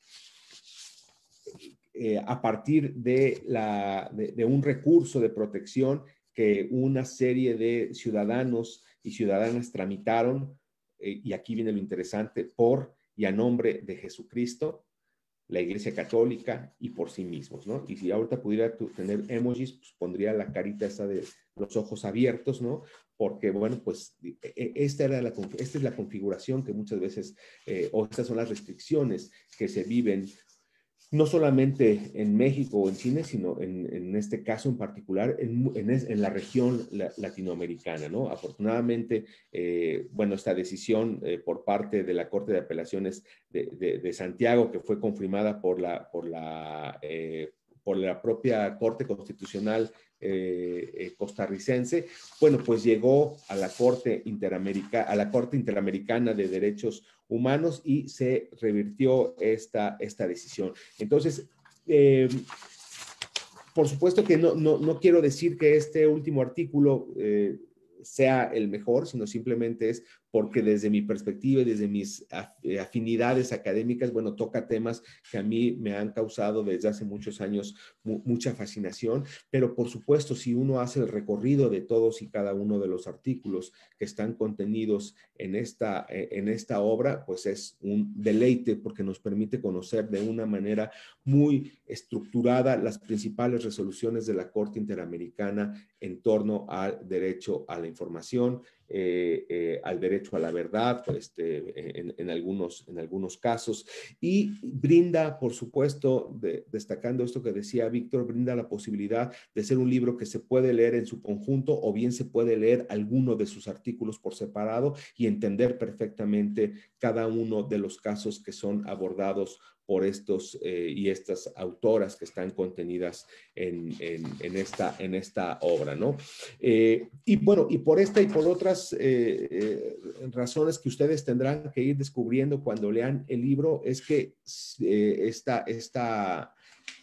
eh, a partir de, la, de, de un recurso de protección que una serie de ciudadanos y ciudadanas tramitaron, eh, y aquí viene lo interesante, por y a nombre de Jesucristo, la Iglesia Católica y por sí mismos, ¿no? Y si ahorita pudiera tener emojis, pues pondría la carita esa de los ojos abiertos, ¿no? Porque, bueno, pues esta, era la, esta es la configuración que muchas veces, eh, o estas son las restricciones que se viven no solamente en México o en Chile, sino en, en este caso en particular en, en, en la región la, latinoamericana, ¿no? Afortunadamente, eh, bueno, esta decisión eh, por parte de la Corte de Apelaciones de, de, de Santiago, que fue confirmada por la, por la, eh, por la propia Corte Constitucional eh, eh, costarricense, bueno, pues llegó a la Corte Interamericana, a la Corte Interamericana de Derechos Humanos y se revirtió esta, esta decisión. Entonces, eh, por supuesto que no, no, no quiero decir que este último artículo eh, sea el mejor, sino simplemente es porque desde mi perspectiva y desde mis afinidades académicas, bueno, toca temas que a mí me han causado desde hace muchos años mu mucha fascinación, pero por supuesto, si uno hace el recorrido de todos y cada uno de los artículos que están contenidos en esta, en esta obra, pues es un deleite porque nos permite conocer de una manera muy estructurada las principales resoluciones de la Corte Interamericana en torno al derecho a la información, eh, eh, al derecho a la verdad, este, en, en, algunos, en algunos casos, y brinda, por supuesto, de, destacando esto que decía Víctor, brinda la posibilidad de ser un libro que se puede leer en su conjunto o bien se puede leer alguno de sus artículos por separado y entender perfectamente cada uno de los casos que son abordados por estos eh, y estas autoras que están contenidas en, en, en, esta, en esta obra, ¿no? Eh, y bueno, y por esta y por otras eh, eh, razones que ustedes tendrán que ir descubriendo cuando lean el libro, es que eh, esta, esta,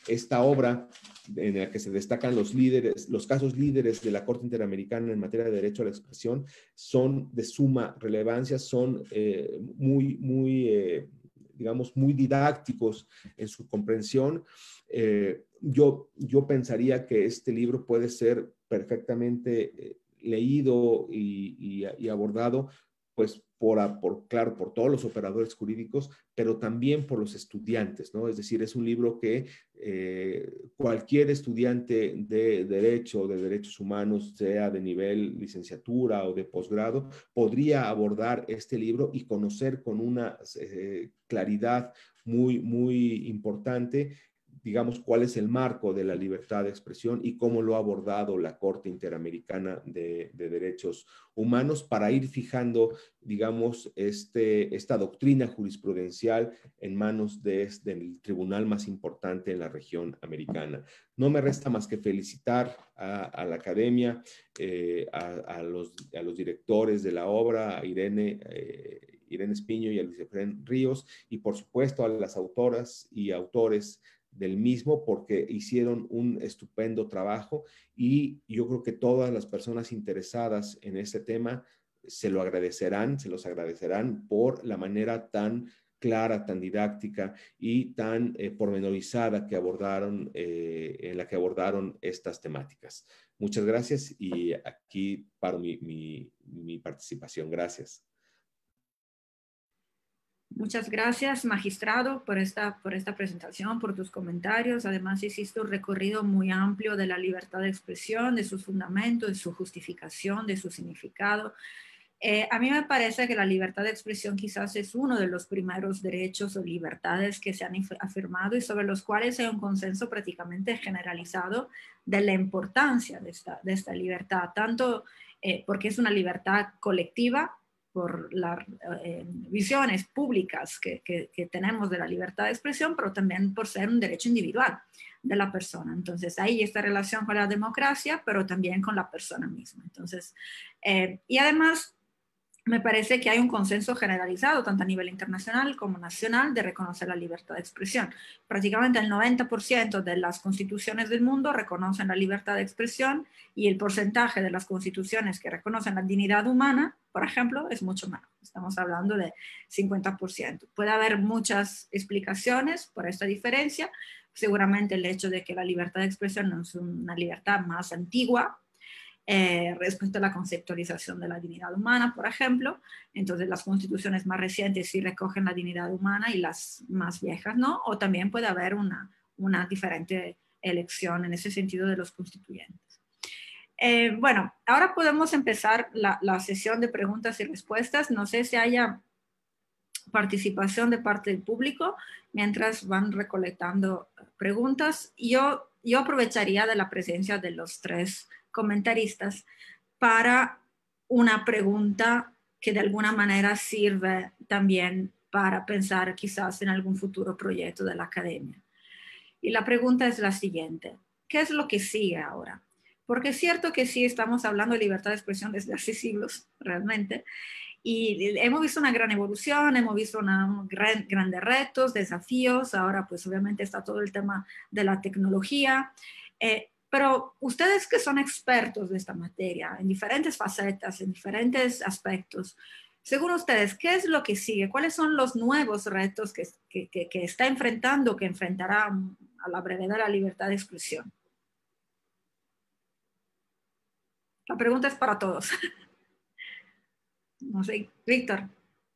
esta obra en la que se destacan los líderes, los casos líderes de la Corte Interamericana en materia de derecho a la expresión, son de suma relevancia, son eh, muy, muy, eh, digamos, muy didácticos en su comprensión. Eh, yo, yo pensaría que este libro puede ser perfectamente eh, leído y, y, y abordado, pues, por, por, claro, por todos los operadores jurídicos, pero también por los estudiantes, ¿no? Es decir, es un libro que eh, cualquier estudiante de Derecho, de Derechos Humanos, sea de nivel licenciatura o de posgrado, podría abordar este libro y conocer con una eh, claridad muy, muy importante, digamos, cuál es el marco de la libertad de expresión y cómo lo ha abordado la Corte Interamericana de, de Derechos Humanos para ir fijando, digamos, este, esta doctrina jurisprudencial en manos de, del tribunal más importante en la región americana. No me resta más que felicitar a, a la academia, eh, a, a, los, a los directores de la obra, a Irene, eh, Irene Espiño y a Luis Efraín Ríos, y por supuesto a las autoras y autores del mismo, porque hicieron un estupendo trabajo y yo creo que todas las personas interesadas en este tema se lo agradecerán, se los agradecerán por la manera tan clara, tan didáctica y tan eh, pormenorizada que abordaron, eh, en la que abordaron estas temáticas. Muchas gracias y aquí paro mi, mi, mi participación. Gracias. Muchas gracias, magistrado, por esta, por esta presentación, por tus comentarios. Además, hiciste un recorrido muy amplio de la libertad de expresión, de sus fundamentos, de su justificación, de su significado. Eh, a mí me parece que la libertad de expresión quizás es uno de los primeros derechos o libertades que se han afirmado y sobre los cuales hay un consenso prácticamente generalizado de la importancia de esta, de esta libertad, tanto eh, porque es una libertad colectiva, por las eh, visiones públicas que, que, que tenemos de la libertad de expresión, pero también por ser un derecho individual de la persona. Entonces, hay esta relación con la democracia, pero también con la persona misma. Entonces, eh, y además, me parece que hay un consenso generalizado, tanto a nivel internacional como nacional, de reconocer la libertad de expresión. Prácticamente el noventa por ciento de las constituciones del mundo reconocen la libertad de expresión y el porcentaje de las constituciones que reconocen la dignidad humana, por ejemplo, es mucho menor. Estamos hablando de cincuenta por ciento. Puede haber muchas explicaciones por esta diferencia. Seguramente el hecho de que la libertad de expresión no es una libertad más antigua, Eh, respecto a la conceptualización de la dignidad humana, por ejemplo. Entonces las constituciones más recientes sí recogen la dignidad humana y las más viejas no, o también puede haber una, una diferente elección en ese sentido de los constituyentes. Eh, bueno, ahora podemos empezar la, la sesión de preguntas y respuestas. No sé si haya participación de parte del público mientras van recolectando preguntas. Yo, yo aprovecharía de la presencia de los tres comentaristas para una pregunta que de alguna manera sirve también para pensar quizás en algún futuro proyecto de la academia. Y la pregunta es la siguiente: ¿qué es lo que sigue ahora? Porque es cierto que sí estamos hablando de libertad de expresión desde hace siglos, realmente, y hemos visto una gran evolución, hemos visto una gran, grandes retos, desafíos. Ahora pues obviamente está todo el tema de la tecnología. Eh, Pero ustedes que son expertos de esta materia, en diferentes facetas, en diferentes aspectos, según ustedes, ¿qué es lo que sigue? ¿Cuáles son los nuevos retos que, que, que, que está enfrentando, que enfrentará a la brevedad la libertad de expresión? La pregunta es para todos. No sé, Víctor.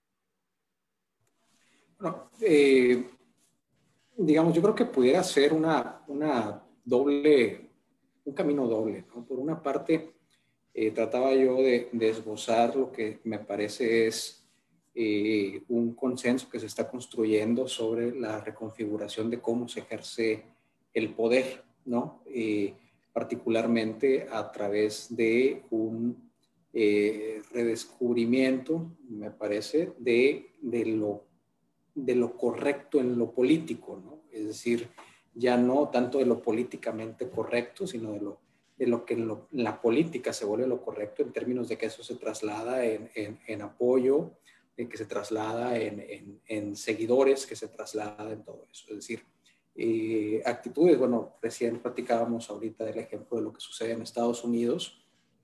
Bueno, eh, digamos, yo creo que pudiera ser una, una doble, un camino doble, ¿no? Por una parte, eh, trataba yo de, de esbozar lo que me parece es eh, un consenso que se está construyendo sobre la reconfiguración de cómo se ejerce el poder, ¿no? Eh, particularmente a través de un eh, redescubrimiento, me parece, de, de lo de lo correcto en lo político, ¿no? Es decir, ya no tanto de lo políticamente correcto, sino de lo, de lo que en, lo, en la política se vuelve lo correcto en términos de que eso se traslada en, en, en apoyo, de que se traslada en, en, en seguidores, que se traslada en todo eso. Es decir, eh, actitudes. Bueno, recién platicábamos ahorita del ejemplo de lo que sucede en Estados Unidos.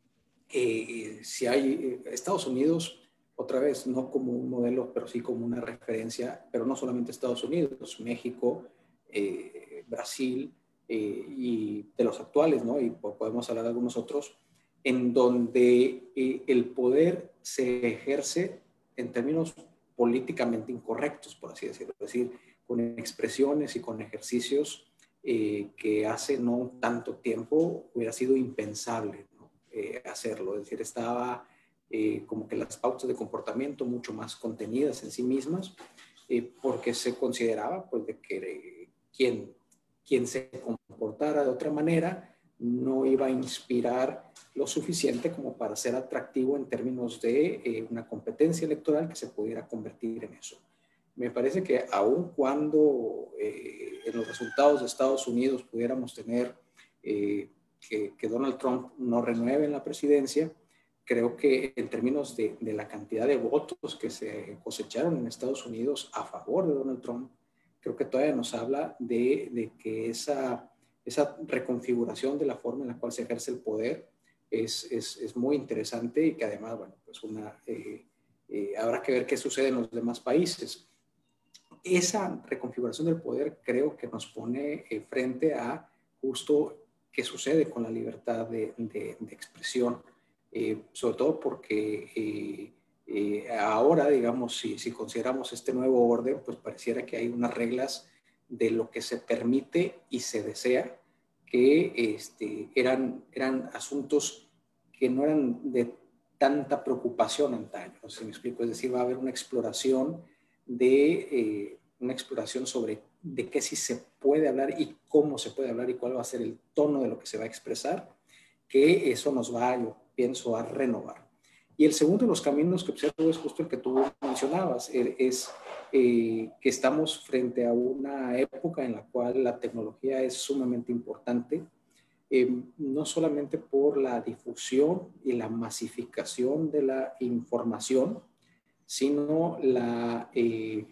Eh, si hay Estados Unidos, otra vez, no como un modelo, pero sí como una referencia, pero no solamente Estados Unidos, México, eh, Brasil eh, y de los actuales, ¿no? Y podemos hablar de algunos otros, en donde eh, el poder se ejerce en términos políticamente incorrectos, por así decirlo, es decir, con expresiones y con ejercicios eh, que hace no tanto tiempo hubiera sido impensable, ¿no? eh, hacerlo, es decir, estaba eh, como que las pautas de comportamiento mucho más contenidas en sí mismas, eh, porque se consideraba pues de que eh, quien, quien se comportara de otra manera no iba a inspirar lo suficiente como para ser atractivo en términos de eh, una competencia electoral que se pudiera convertir en eso. Me parece que aun cuando eh, en los resultados de Estados Unidos pudiéramos tener eh, que, que Donald Trump no renueve en la presidencia, creo que en términos de, de la cantidad de votos que se cosecharon en Estados Unidos a favor de Donald Trump, creo que todavía nos habla de, de que esa, esa reconfiguración de la forma en la cual se ejerce el poder es, es, es muy interesante y que además, bueno, pues una, eh, eh, habrá que ver qué sucede en los demás países. Esa reconfiguración del poder creo que nos pone eh, frente a justo qué sucede con la libertad de, de, de expresión, eh, sobre todo porque eh, eh, ahora, digamos, si, si consideramos este nuevo orden, pues pareciera que hay unas reglas de lo que se permite y se desea, que este, eran, eran asuntos que no eran de tanta preocupación antaño, no sé si me explico, es decir, va a haber una exploración de eh, una exploración sobre de qué sí se puede hablar y cómo se puede hablar y cuál va a ser el tono de lo que se va a expresar, que eso nos va, yo pienso, a renovar. Y el segundo de los caminos que observo es justo el que tú mencionabas, es eh, que estamos frente a una época en la cual la tecnología es sumamente importante, eh, no solamente por la difusión y la masificación de la información, sino la, eh,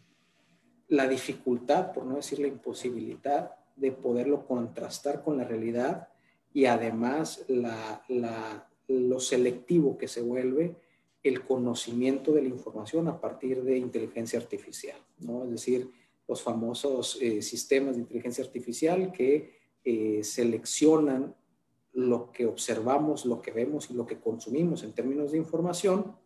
la dificultad, por no decir la imposibilidad, de poderlo contrastar con la realidad y además la, la, lo selectivo que se vuelve el conocimiento de la información a partir de inteligencia artificial, ¿no? Es decir, los famosos eh, sistemas de inteligencia artificial que eh, seleccionan lo que observamos, lo que vemos y lo que consumimos en términos de información,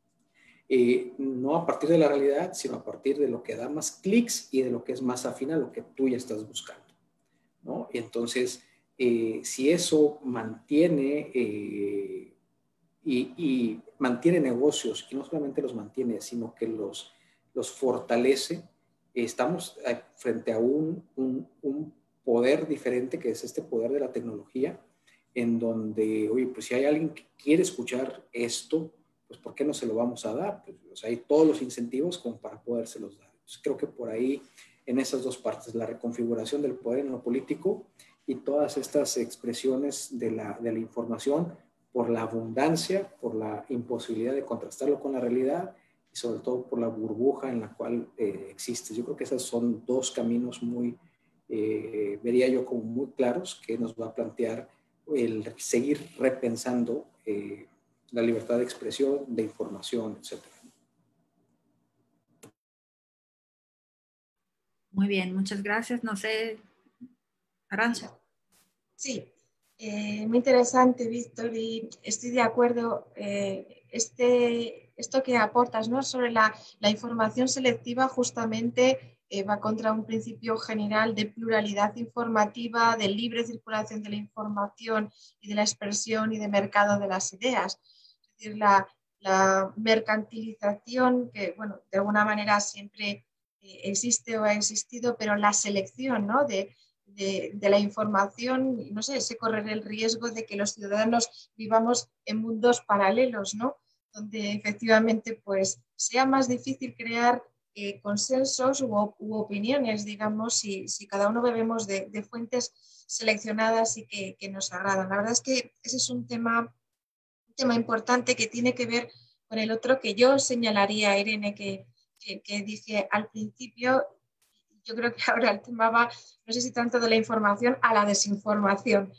Eh, no a partir de la realidad, sino a partir de lo que da más clics y de lo que es más afín a lo que tú ya estás buscando, ¿no? Y entonces, eh, si eso mantiene eh, y, y mantiene negocios, y no solamente los mantiene, sino que los, los fortalece, eh, estamos frente a un, un, un poder diferente, que es este poder de la tecnología, en donde, oye, pues si hay alguien que quiere escuchar esto, pues ¿por qué no se lo vamos a dar? Pues, o sea, hay todos los incentivos como para podérselos dar. Pues creo que por ahí, en esas dos partes, la reconfiguración del poder en lo político y todas estas expresiones de la, de la información, por la abundancia, por la imposibilidad de contrastarlo con la realidad y sobre todo por la burbuja en la cual eh, existe. Yo creo que esos son dos caminos muy, eh, vería yo como muy claros, que nos va a plantear el seguir repensando eh, la libertad de expresión, de información, etcétera. Muy bien, muchas gracias. No sé, Arantxa. Sí, eh, muy interesante, Víctor, y estoy de acuerdo. Eh, este, esto que aportas, ¿no?, sobre la, la información selectiva, justamente eh, va contra un principio general de pluralidad informativa, de libre circulación de la información y de la expresión y de mercado de las ideas. Es decir, la, la mercantilización, que, bueno, de alguna manera siempre eh, existe o ha existido, pero la selección, ¿no?, de De, de la información, no sé, se corre el riesgo de que los ciudadanos vivamos en mundos paralelos, ¿no?, donde efectivamente pues sea más difícil crear eh, consensos u, u opiniones, digamos, si, si cada uno bebemos de, de fuentes seleccionadas y que, que nos agradan. La verdad es que ese es un tema, un tema importante que tiene que ver con el otro que yo señalaría, Irene, que, que, que dije al principio. yo creo que ahora el tema va, no sé si tanto de la información a la desinformación.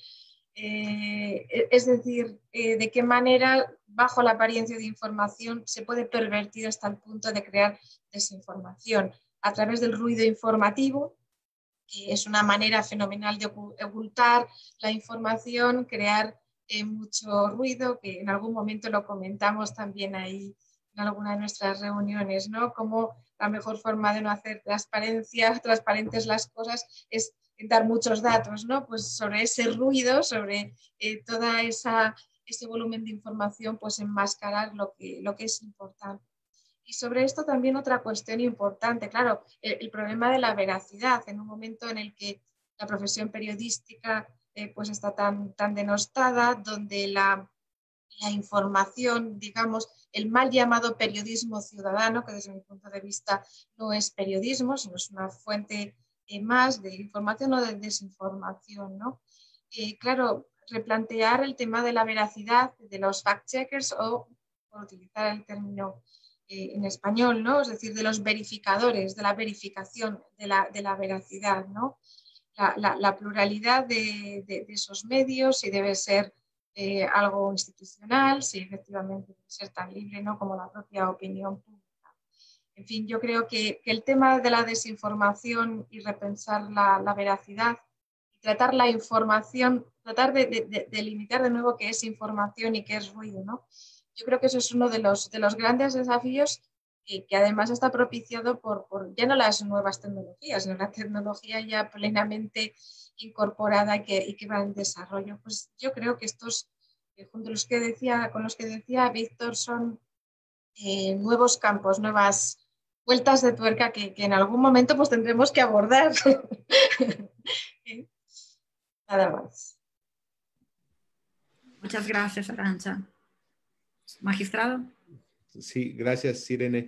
Eh, es decir, eh, de qué manera, bajo la apariencia de información, se puede pervertir hasta el punto de crear desinformación a través del ruido informativo, que es una manera fenomenal de ocultar la información, crear eh, mucho ruido, que en algún momento lo comentamos también ahí en alguna de nuestras reuniones, ¿no? Como la mejor forma de no hacer transparencia, transparentes las cosas es dar muchos datos, ¿no? Pues sobre ese ruido, sobre eh, toda esa ese volumen de información, pues enmascarar lo que, lo que es importante. Y sobre esto también otra cuestión importante, claro, el, el problema de la veracidad, en un momento en el que la profesión periodística eh, pues está tan, tan denostada, donde la, la información, digamos, el mal llamado periodismo ciudadano, que desde mi punto de vista no es periodismo, sino es una fuente eh, más de información o de desinformación, ¿no? Eh, claro, replantear el tema de la veracidad de los fact-checkers o, por utilizar el término eh, en español, ¿no? Es decir, de los verificadores, de la verificación de la, de la veracidad, ¿no? La, la, la pluralidad de, de, de esos medios, si debe ser eh, algo institucional, si efectivamente debe ser tan libre, ¿no?, como la propia opinión pública. En fin, yo creo que, que el tema de la desinformación y repensar la, la veracidad y tratar la información, tratar de, de, de limitar de nuevo qué es información y qué es ruido, ¿no? Yo creo que eso es uno de los, de los grandes desafíos que, que además está propiciado por, por ya no las nuevas tecnologías, sino la tecnología ya plenamente incorporada y que, y que va en desarrollo. Pues yo creo que estos, eh, junto a los que decía, con los que decía Víctor, son eh, nuevos campos, nuevas vueltas de tuerca que, que en algún momento pues tendremos que abordar. Nada más. Muchas gracias, Arantxa. Magistrado. Sí, gracias, Irene.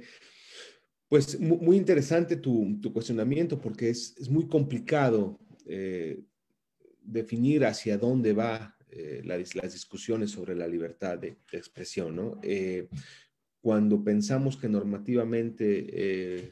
Pues muy, muy interesante tu, tu cuestionamiento, porque es, es muy complicado eh, definir hacia dónde va eh, la, las discusiones sobre la libertad de, de expresión, ¿no? Eh, cuando pensamos que normativamente eh,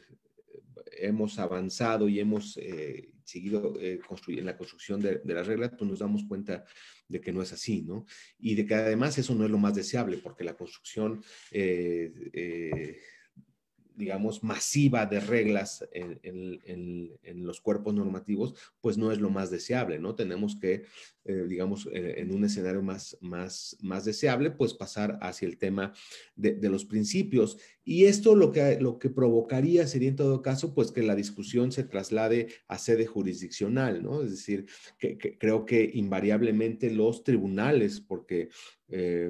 hemos avanzado y hemos eh, seguido eh, en la construcción de, de las reglas, pues nos damos cuenta de que no es así, ¿no? Y de que además eso no es lo más deseable, porque la construcción eh, eh, digamos, masiva de reglas en, en, en, en, los cuerpos normativos, pues no es lo más deseable, ¿no? Tenemos que, eh, digamos, eh, en un escenario más, más, más deseable, pues pasar hacia el tema de, de los principios. Y esto lo que, lo que provocaría sería, en todo caso, pues que la discusión se traslade a sede jurisdiccional, ¿no? Es decir, que, que creo que invariablemente los tribunales, porque Eh,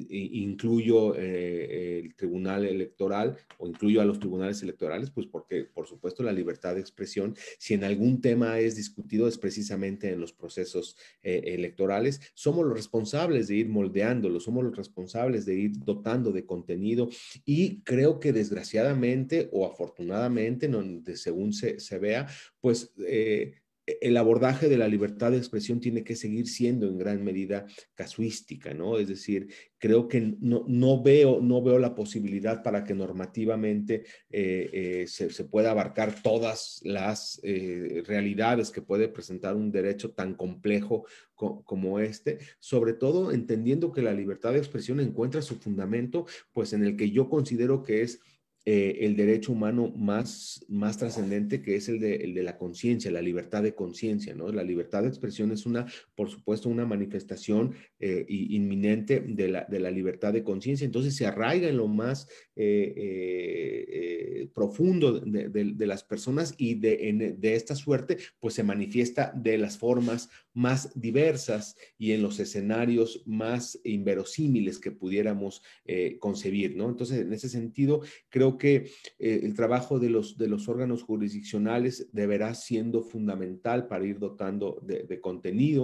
incluyo eh, el tribunal electoral o incluyo a los tribunales electorales, pues porque por supuesto la libertad de expresión, si en algún tema es discutido, es precisamente en los procesos eh, electorales. Somos los responsables de ir moldeándolo, somos los responsables de ir dotando de contenido y creo que desgraciadamente o afortunadamente, no, de, según se, se vea, pues eh, el abordaje de la libertad de expresión tiene que seguir siendo en gran medida casuística, ¿no? Es decir, creo que no, no, veo, no veo la posibilidad para que normativamente eh, eh, se, se pueda abarcar todas las eh, realidades que puede presentar un derecho tan complejo co como este, sobre todo entendiendo que la libertad de expresión encuentra su fundamento, pues en el que yo considero que es Eh, el derecho humano más, más trascendente, que es el de, el de la conciencia, la libertad de conciencia, ¿no? La libertad de expresión es una, por supuesto, una manifestación eh, inminente de la, de la libertad de conciencia, entonces se arraiga en lo más eh, eh, eh, profundo de, de, de las personas y de, en, de esta suerte, pues se manifiesta de las formas más diversas y en los escenarios más inverosímiles que pudiéramos eh, concebir, ¿no? Entonces, en ese sentido, creo que eh, el trabajo de los, de los órganos jurisdiccionales deberá siendo fundamental para ir dotando de, de contenido,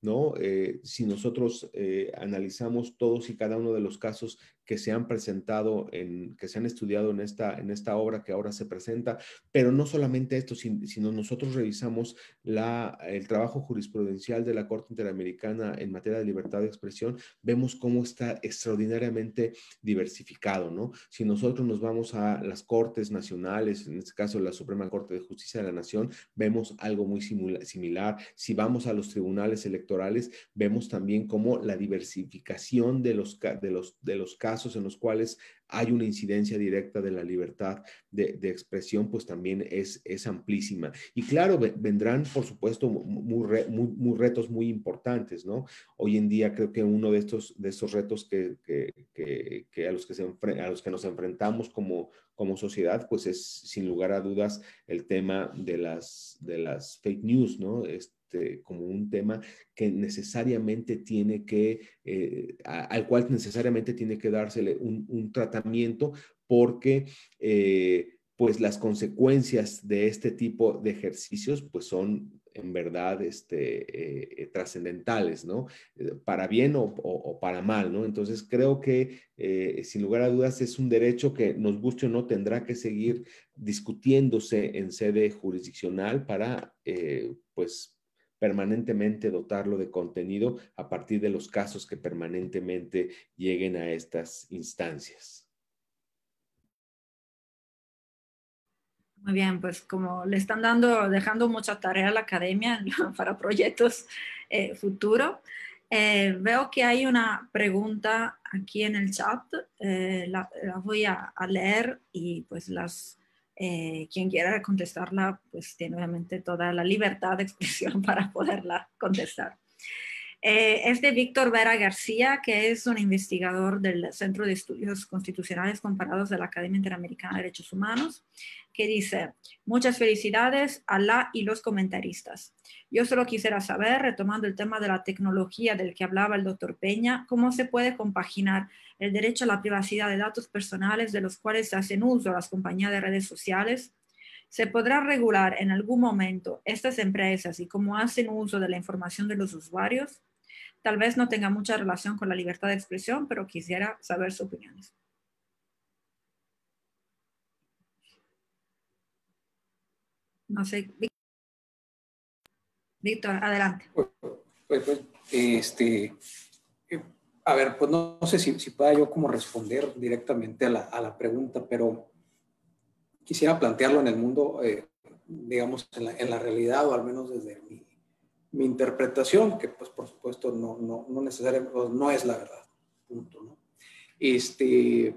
¿no? Eh, si nosotros eh, analizamos todos y cada uno de los casos que se han presentado, en, que se han estudiado en esta, en esta obra que ahora se presenta, pero no solamente esto, sino nosotros revisamos la, el trabajo jurisprudencial de la Corte Interamericana en materia de libertad de expresión, vemos cómo está extraordinariamente diversificado, ¿no? Si nosotros nos vamos a las cortes nacionales, en este caso la Suprema Corte de Justicia de la Nación, vemos algo muy similar. Si vamos a los tribunales electorales, vemos también cómo la diversificación de los, de los, de los casos en los cuales hay una incidencia directa de la libertad de, de expresión, pues también es, es amplísima. Y claro, vendrán, por supuesto, muy, muy, muy retos muy importantes, ¿no? Hoy en día creo que uno de estos, de estos retos que, que, que, que a, los que se a los que nos enfrentamos como, como sociedad, pues es sin lugar a dudas el tema de las, de las fake news, ¿no? Este, como un tema que necesariamente tiene que, eh, a, al cual necesariamente tiene que dársele un, un tratamiento porque eh, pues las consecuencias de este tipo de ejercicios pues son en verdad este, eh, trascendentales, ¿no? Para bien o, o, o para mal, ¿no? Entonces creo que eh, sin lugar a dudas es un derecho que nos guste o no tendrá que seguir discutiéndose en sede jurisdiccional para eh, pues permanentemente dotarlo de contenido a partir de los casos que permanentemente lleguen a estas instancias. Muy bien, pues como le están dando, dejando mucha tarea a la academia para proyectos eh, futuros, eh, veo que hay una pregunta aquí en el chat, eh, la, la, voy a, a leer y pues las, eh, quien quiera contestarla, pues tiene obviamente toda la libertad de expresión para poderla contestar. Eh, es de Víctor Vera García, que es un investigador del Centro de Estudios Constitucionales Comparados de la Academia Interamericana de Derechos Humanos, que dice: muchas felicidades a la y los comentaristas. Yo solo quisiera saber, retomando el tema de la tecnología del que hablaba el doctor Peña, cómo se puede compaginar el derecho a la privacidad de datos personales de los cuales se hacen uso las compañías de redes sociales. ¿Se podrá regular en algún momento estas empresas y cómo hacen uso de la información de los usuarios? Tal vez no tenga mucha relación con la libertad de expresión, pero quisiera saber sus opiniones. No sé. Víctor, adelante. Pues, pues, pues este, a ver, pues no, no sé si, si pueda yo como responder directamente a la, a la pregunta, pero quisiera plantearlo en el mundo, eh, digamos, en la, en la realidad, o al menos desde mi, mi interpretación, que pues por supuesto no, no, no necesariamente, no es la verdad, punto, ¿no? Este,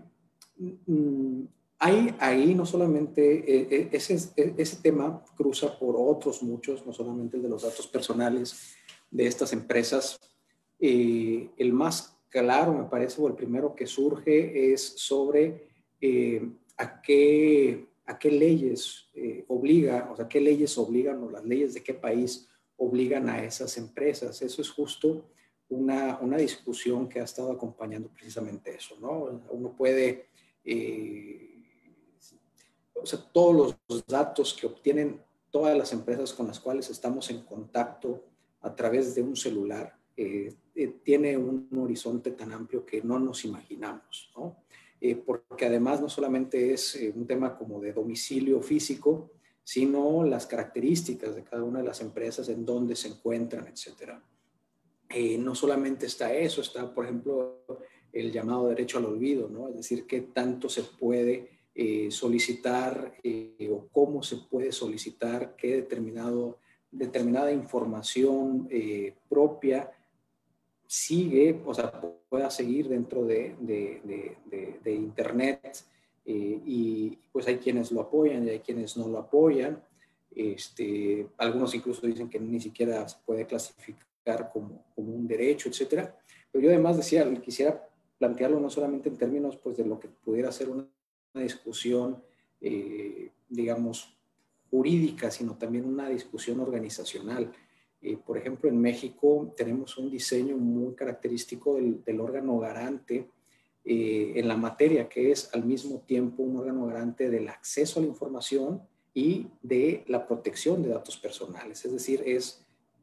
hay ahí no solamente, eh, ese, ese tema cruza por otros muchos, no solamente el de los datos personales de estas empresas. Eh, el más claro, me parece, o el primero que surge es sobre eh, a qué, a qué leyes eh, obliga, o sea, qué leyes obligan, o las leyes de qué país obligan a esas empresas. Eso es justo una, una discusión que ha estado acompañando precisamente eso, ¿no? Uno puede, eh, o sea, todos los datos que obtienen todas las empresas con las cuales estamos en contacto a través de un celular, eh, eh, tiene un horizonte tan amplio que no nos imaginamos, ¿no? Eh, porque además no solamente es eh, un tema como de domicilio físico, sino las características de cada una de las empresas, en dónde se encuentran, etcétera. Eh, no solamente está eso, está, por ejemplo, el llamado derecho al olvido, ¿no? Es decir, qué tanto se puede eh, solicitar eh, o cómo se puede solicitar que determinado, determinada información eh, propia sigue, o sea, pueda seguir dentro de, de, de, de, de Internet. Eh, y pues hay quienes lo apoyan y hay quienes no lo apoyan. Este, algunos incluso dicen que ni siquiera se puede clasificar como, como un derecho, etcétera. Pero yo además decía, quisiera plantearlo no solamente en términos pues, de lo que pudiera ser una, una discusión, eh, digamos, jurídica, sino también una discusión organizacional. Eh, por ejemplo, en México tenemos un diseño muy característico del, del órgano garante eh, en la materia, que es al mismo tiempo un órgano garante del acceso a la información y de la protección de datos personales. Es decir, es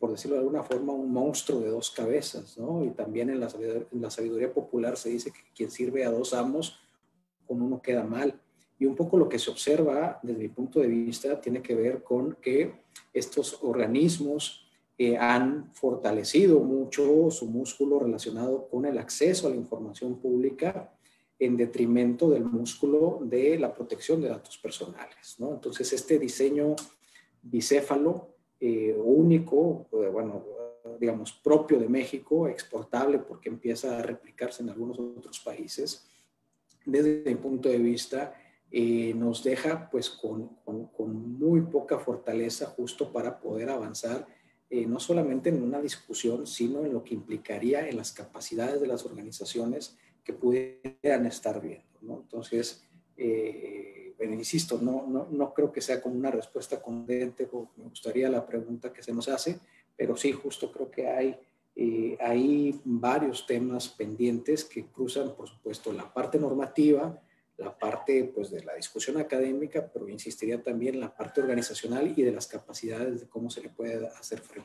por decirlo de alguna forma, un monstruo de dos cabezas, ¿no? Y también en la sabiduría, en la sabiduría popular se dice que quien sirve a dos amos, con uno queda mal. Y un poco lo que se observa desde mi punto de vista tiene que ver con que estos organismos eh, han fortalecido mucho su músculo relacionado con el acceso a la información pública en detrimento del músculo de la protección de datos personales, ¿no? Entonces, este diseño bicéfalo eh, único, eh, bueno, digamos, propio de México, exportable porque empieza a replicarse en algunos otros países, desde mi punto de vista, eh, nos deja pues con, con, con muy poca fortaleza justo para poder avanzar eh, no solamente en una discusión, sino en lo que implicaría en las capacidades de las organizaciones que pudieran estar viendo, ¿no? Entonces, eh, bueno, insisto, no, no, no creo que sea como una respuesta contundente, me gustaría la pregunta que se nos hace, pero sí, justo creo que hay Eh, hay varios temas pendientes que cruzan, por supuesto, la parte normativa, la parte pues, de la discusión académica, pero insistiría también en la parte organizacional y de las capacidades de cómo se le puede hacer frente.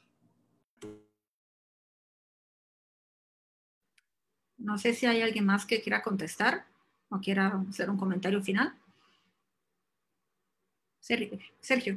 No sé si hay alguien más que quiera contestar o quiera hacer un comentario final. Sergio. Sergio.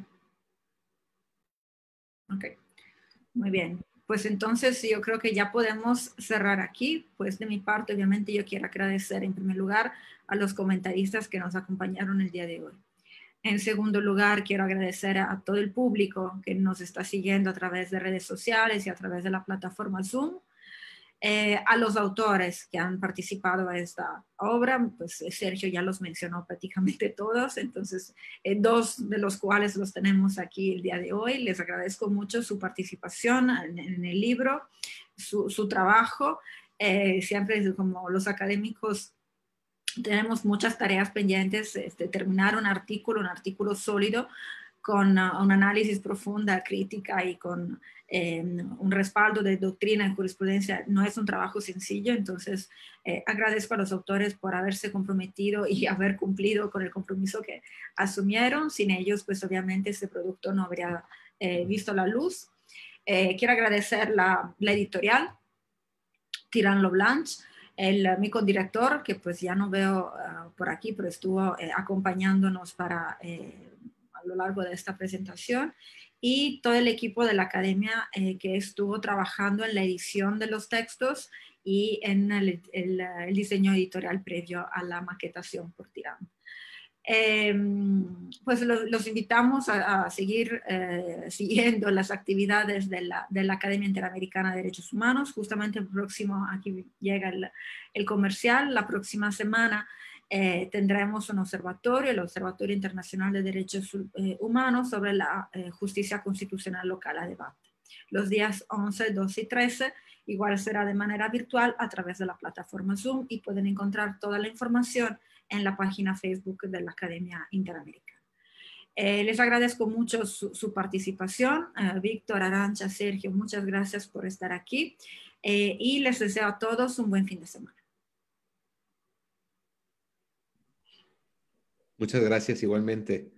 Ok, muy bien. Pues entonces yo creo que ya podemos cerrar aquí. Pues de mi parte, obviamente, yo quiero agradecer en primer lugar a los comentaristas que nos acompañaron el día de hoy. En segundo lugar, quiero agradecer a todo el público que nos está siguiendo a través de redes sociales y a través de la plataforma Zoom. Eh, a los autores que han participado en esta obra, pues Sergio ya los mencionó prácticamente todos, entonces eh, dos de los cuales los tenemos aquí el día de hoy. Les agradezco mucho su participación en, en el libro, su, su trabajo. Eh, siempre como los académicos tenemos muchas tareas pendientes, este, terminar un artículo, un artículo sólido, con uh, un análisis profunda, crítica y con eh, un respaldo de doctrina y jurisprudencia, no es un trabajo sencillo. Entonces eh, agradezco a los autores por haberse comprometido y haber cumplido con el compromiso que asumieron. Sin ellos, pues obviamente este producto no habría eh, visto la luz. Eh, quiero agradecer la, la editorial, Tirant lo Blanche, el, mi codirector, que pues ya no veo uh, por aquí, pero estuvo eh, acompañándonos para, eh, a lo largo de esta presentación, y todo el equipo de la academia eh, que estuvo trabajando en la edición de los textos y en el, el, el diseño editorial previo a la maquetación por Tirant. Eh, pues lo, los invitamos a, a seguir eh, siguiendo las actividades de la, de la Academia Interamericana de Derechos Humanos. Justamente el próximo, aquí llega el, el comercial, la próxima semana eh, tendremos un observatorio, el Observatorio Internacional de Derechos eh, Humanos, sobre la eh, justicia constitucional local a debate. Los días once, doce y trece, igual será de manera virtual a través de la plataforma Zoom, y pueden encontrar toda la información en la página Facebook de la Academia Interamericana. Eh, les agradezco mucho su, su participación. Eh, Víctor, Arantxa, Sergio, muchas gracias por estar aquí eh, y les deseo a todos un buen fin de semana. Muchas gracias igualmente.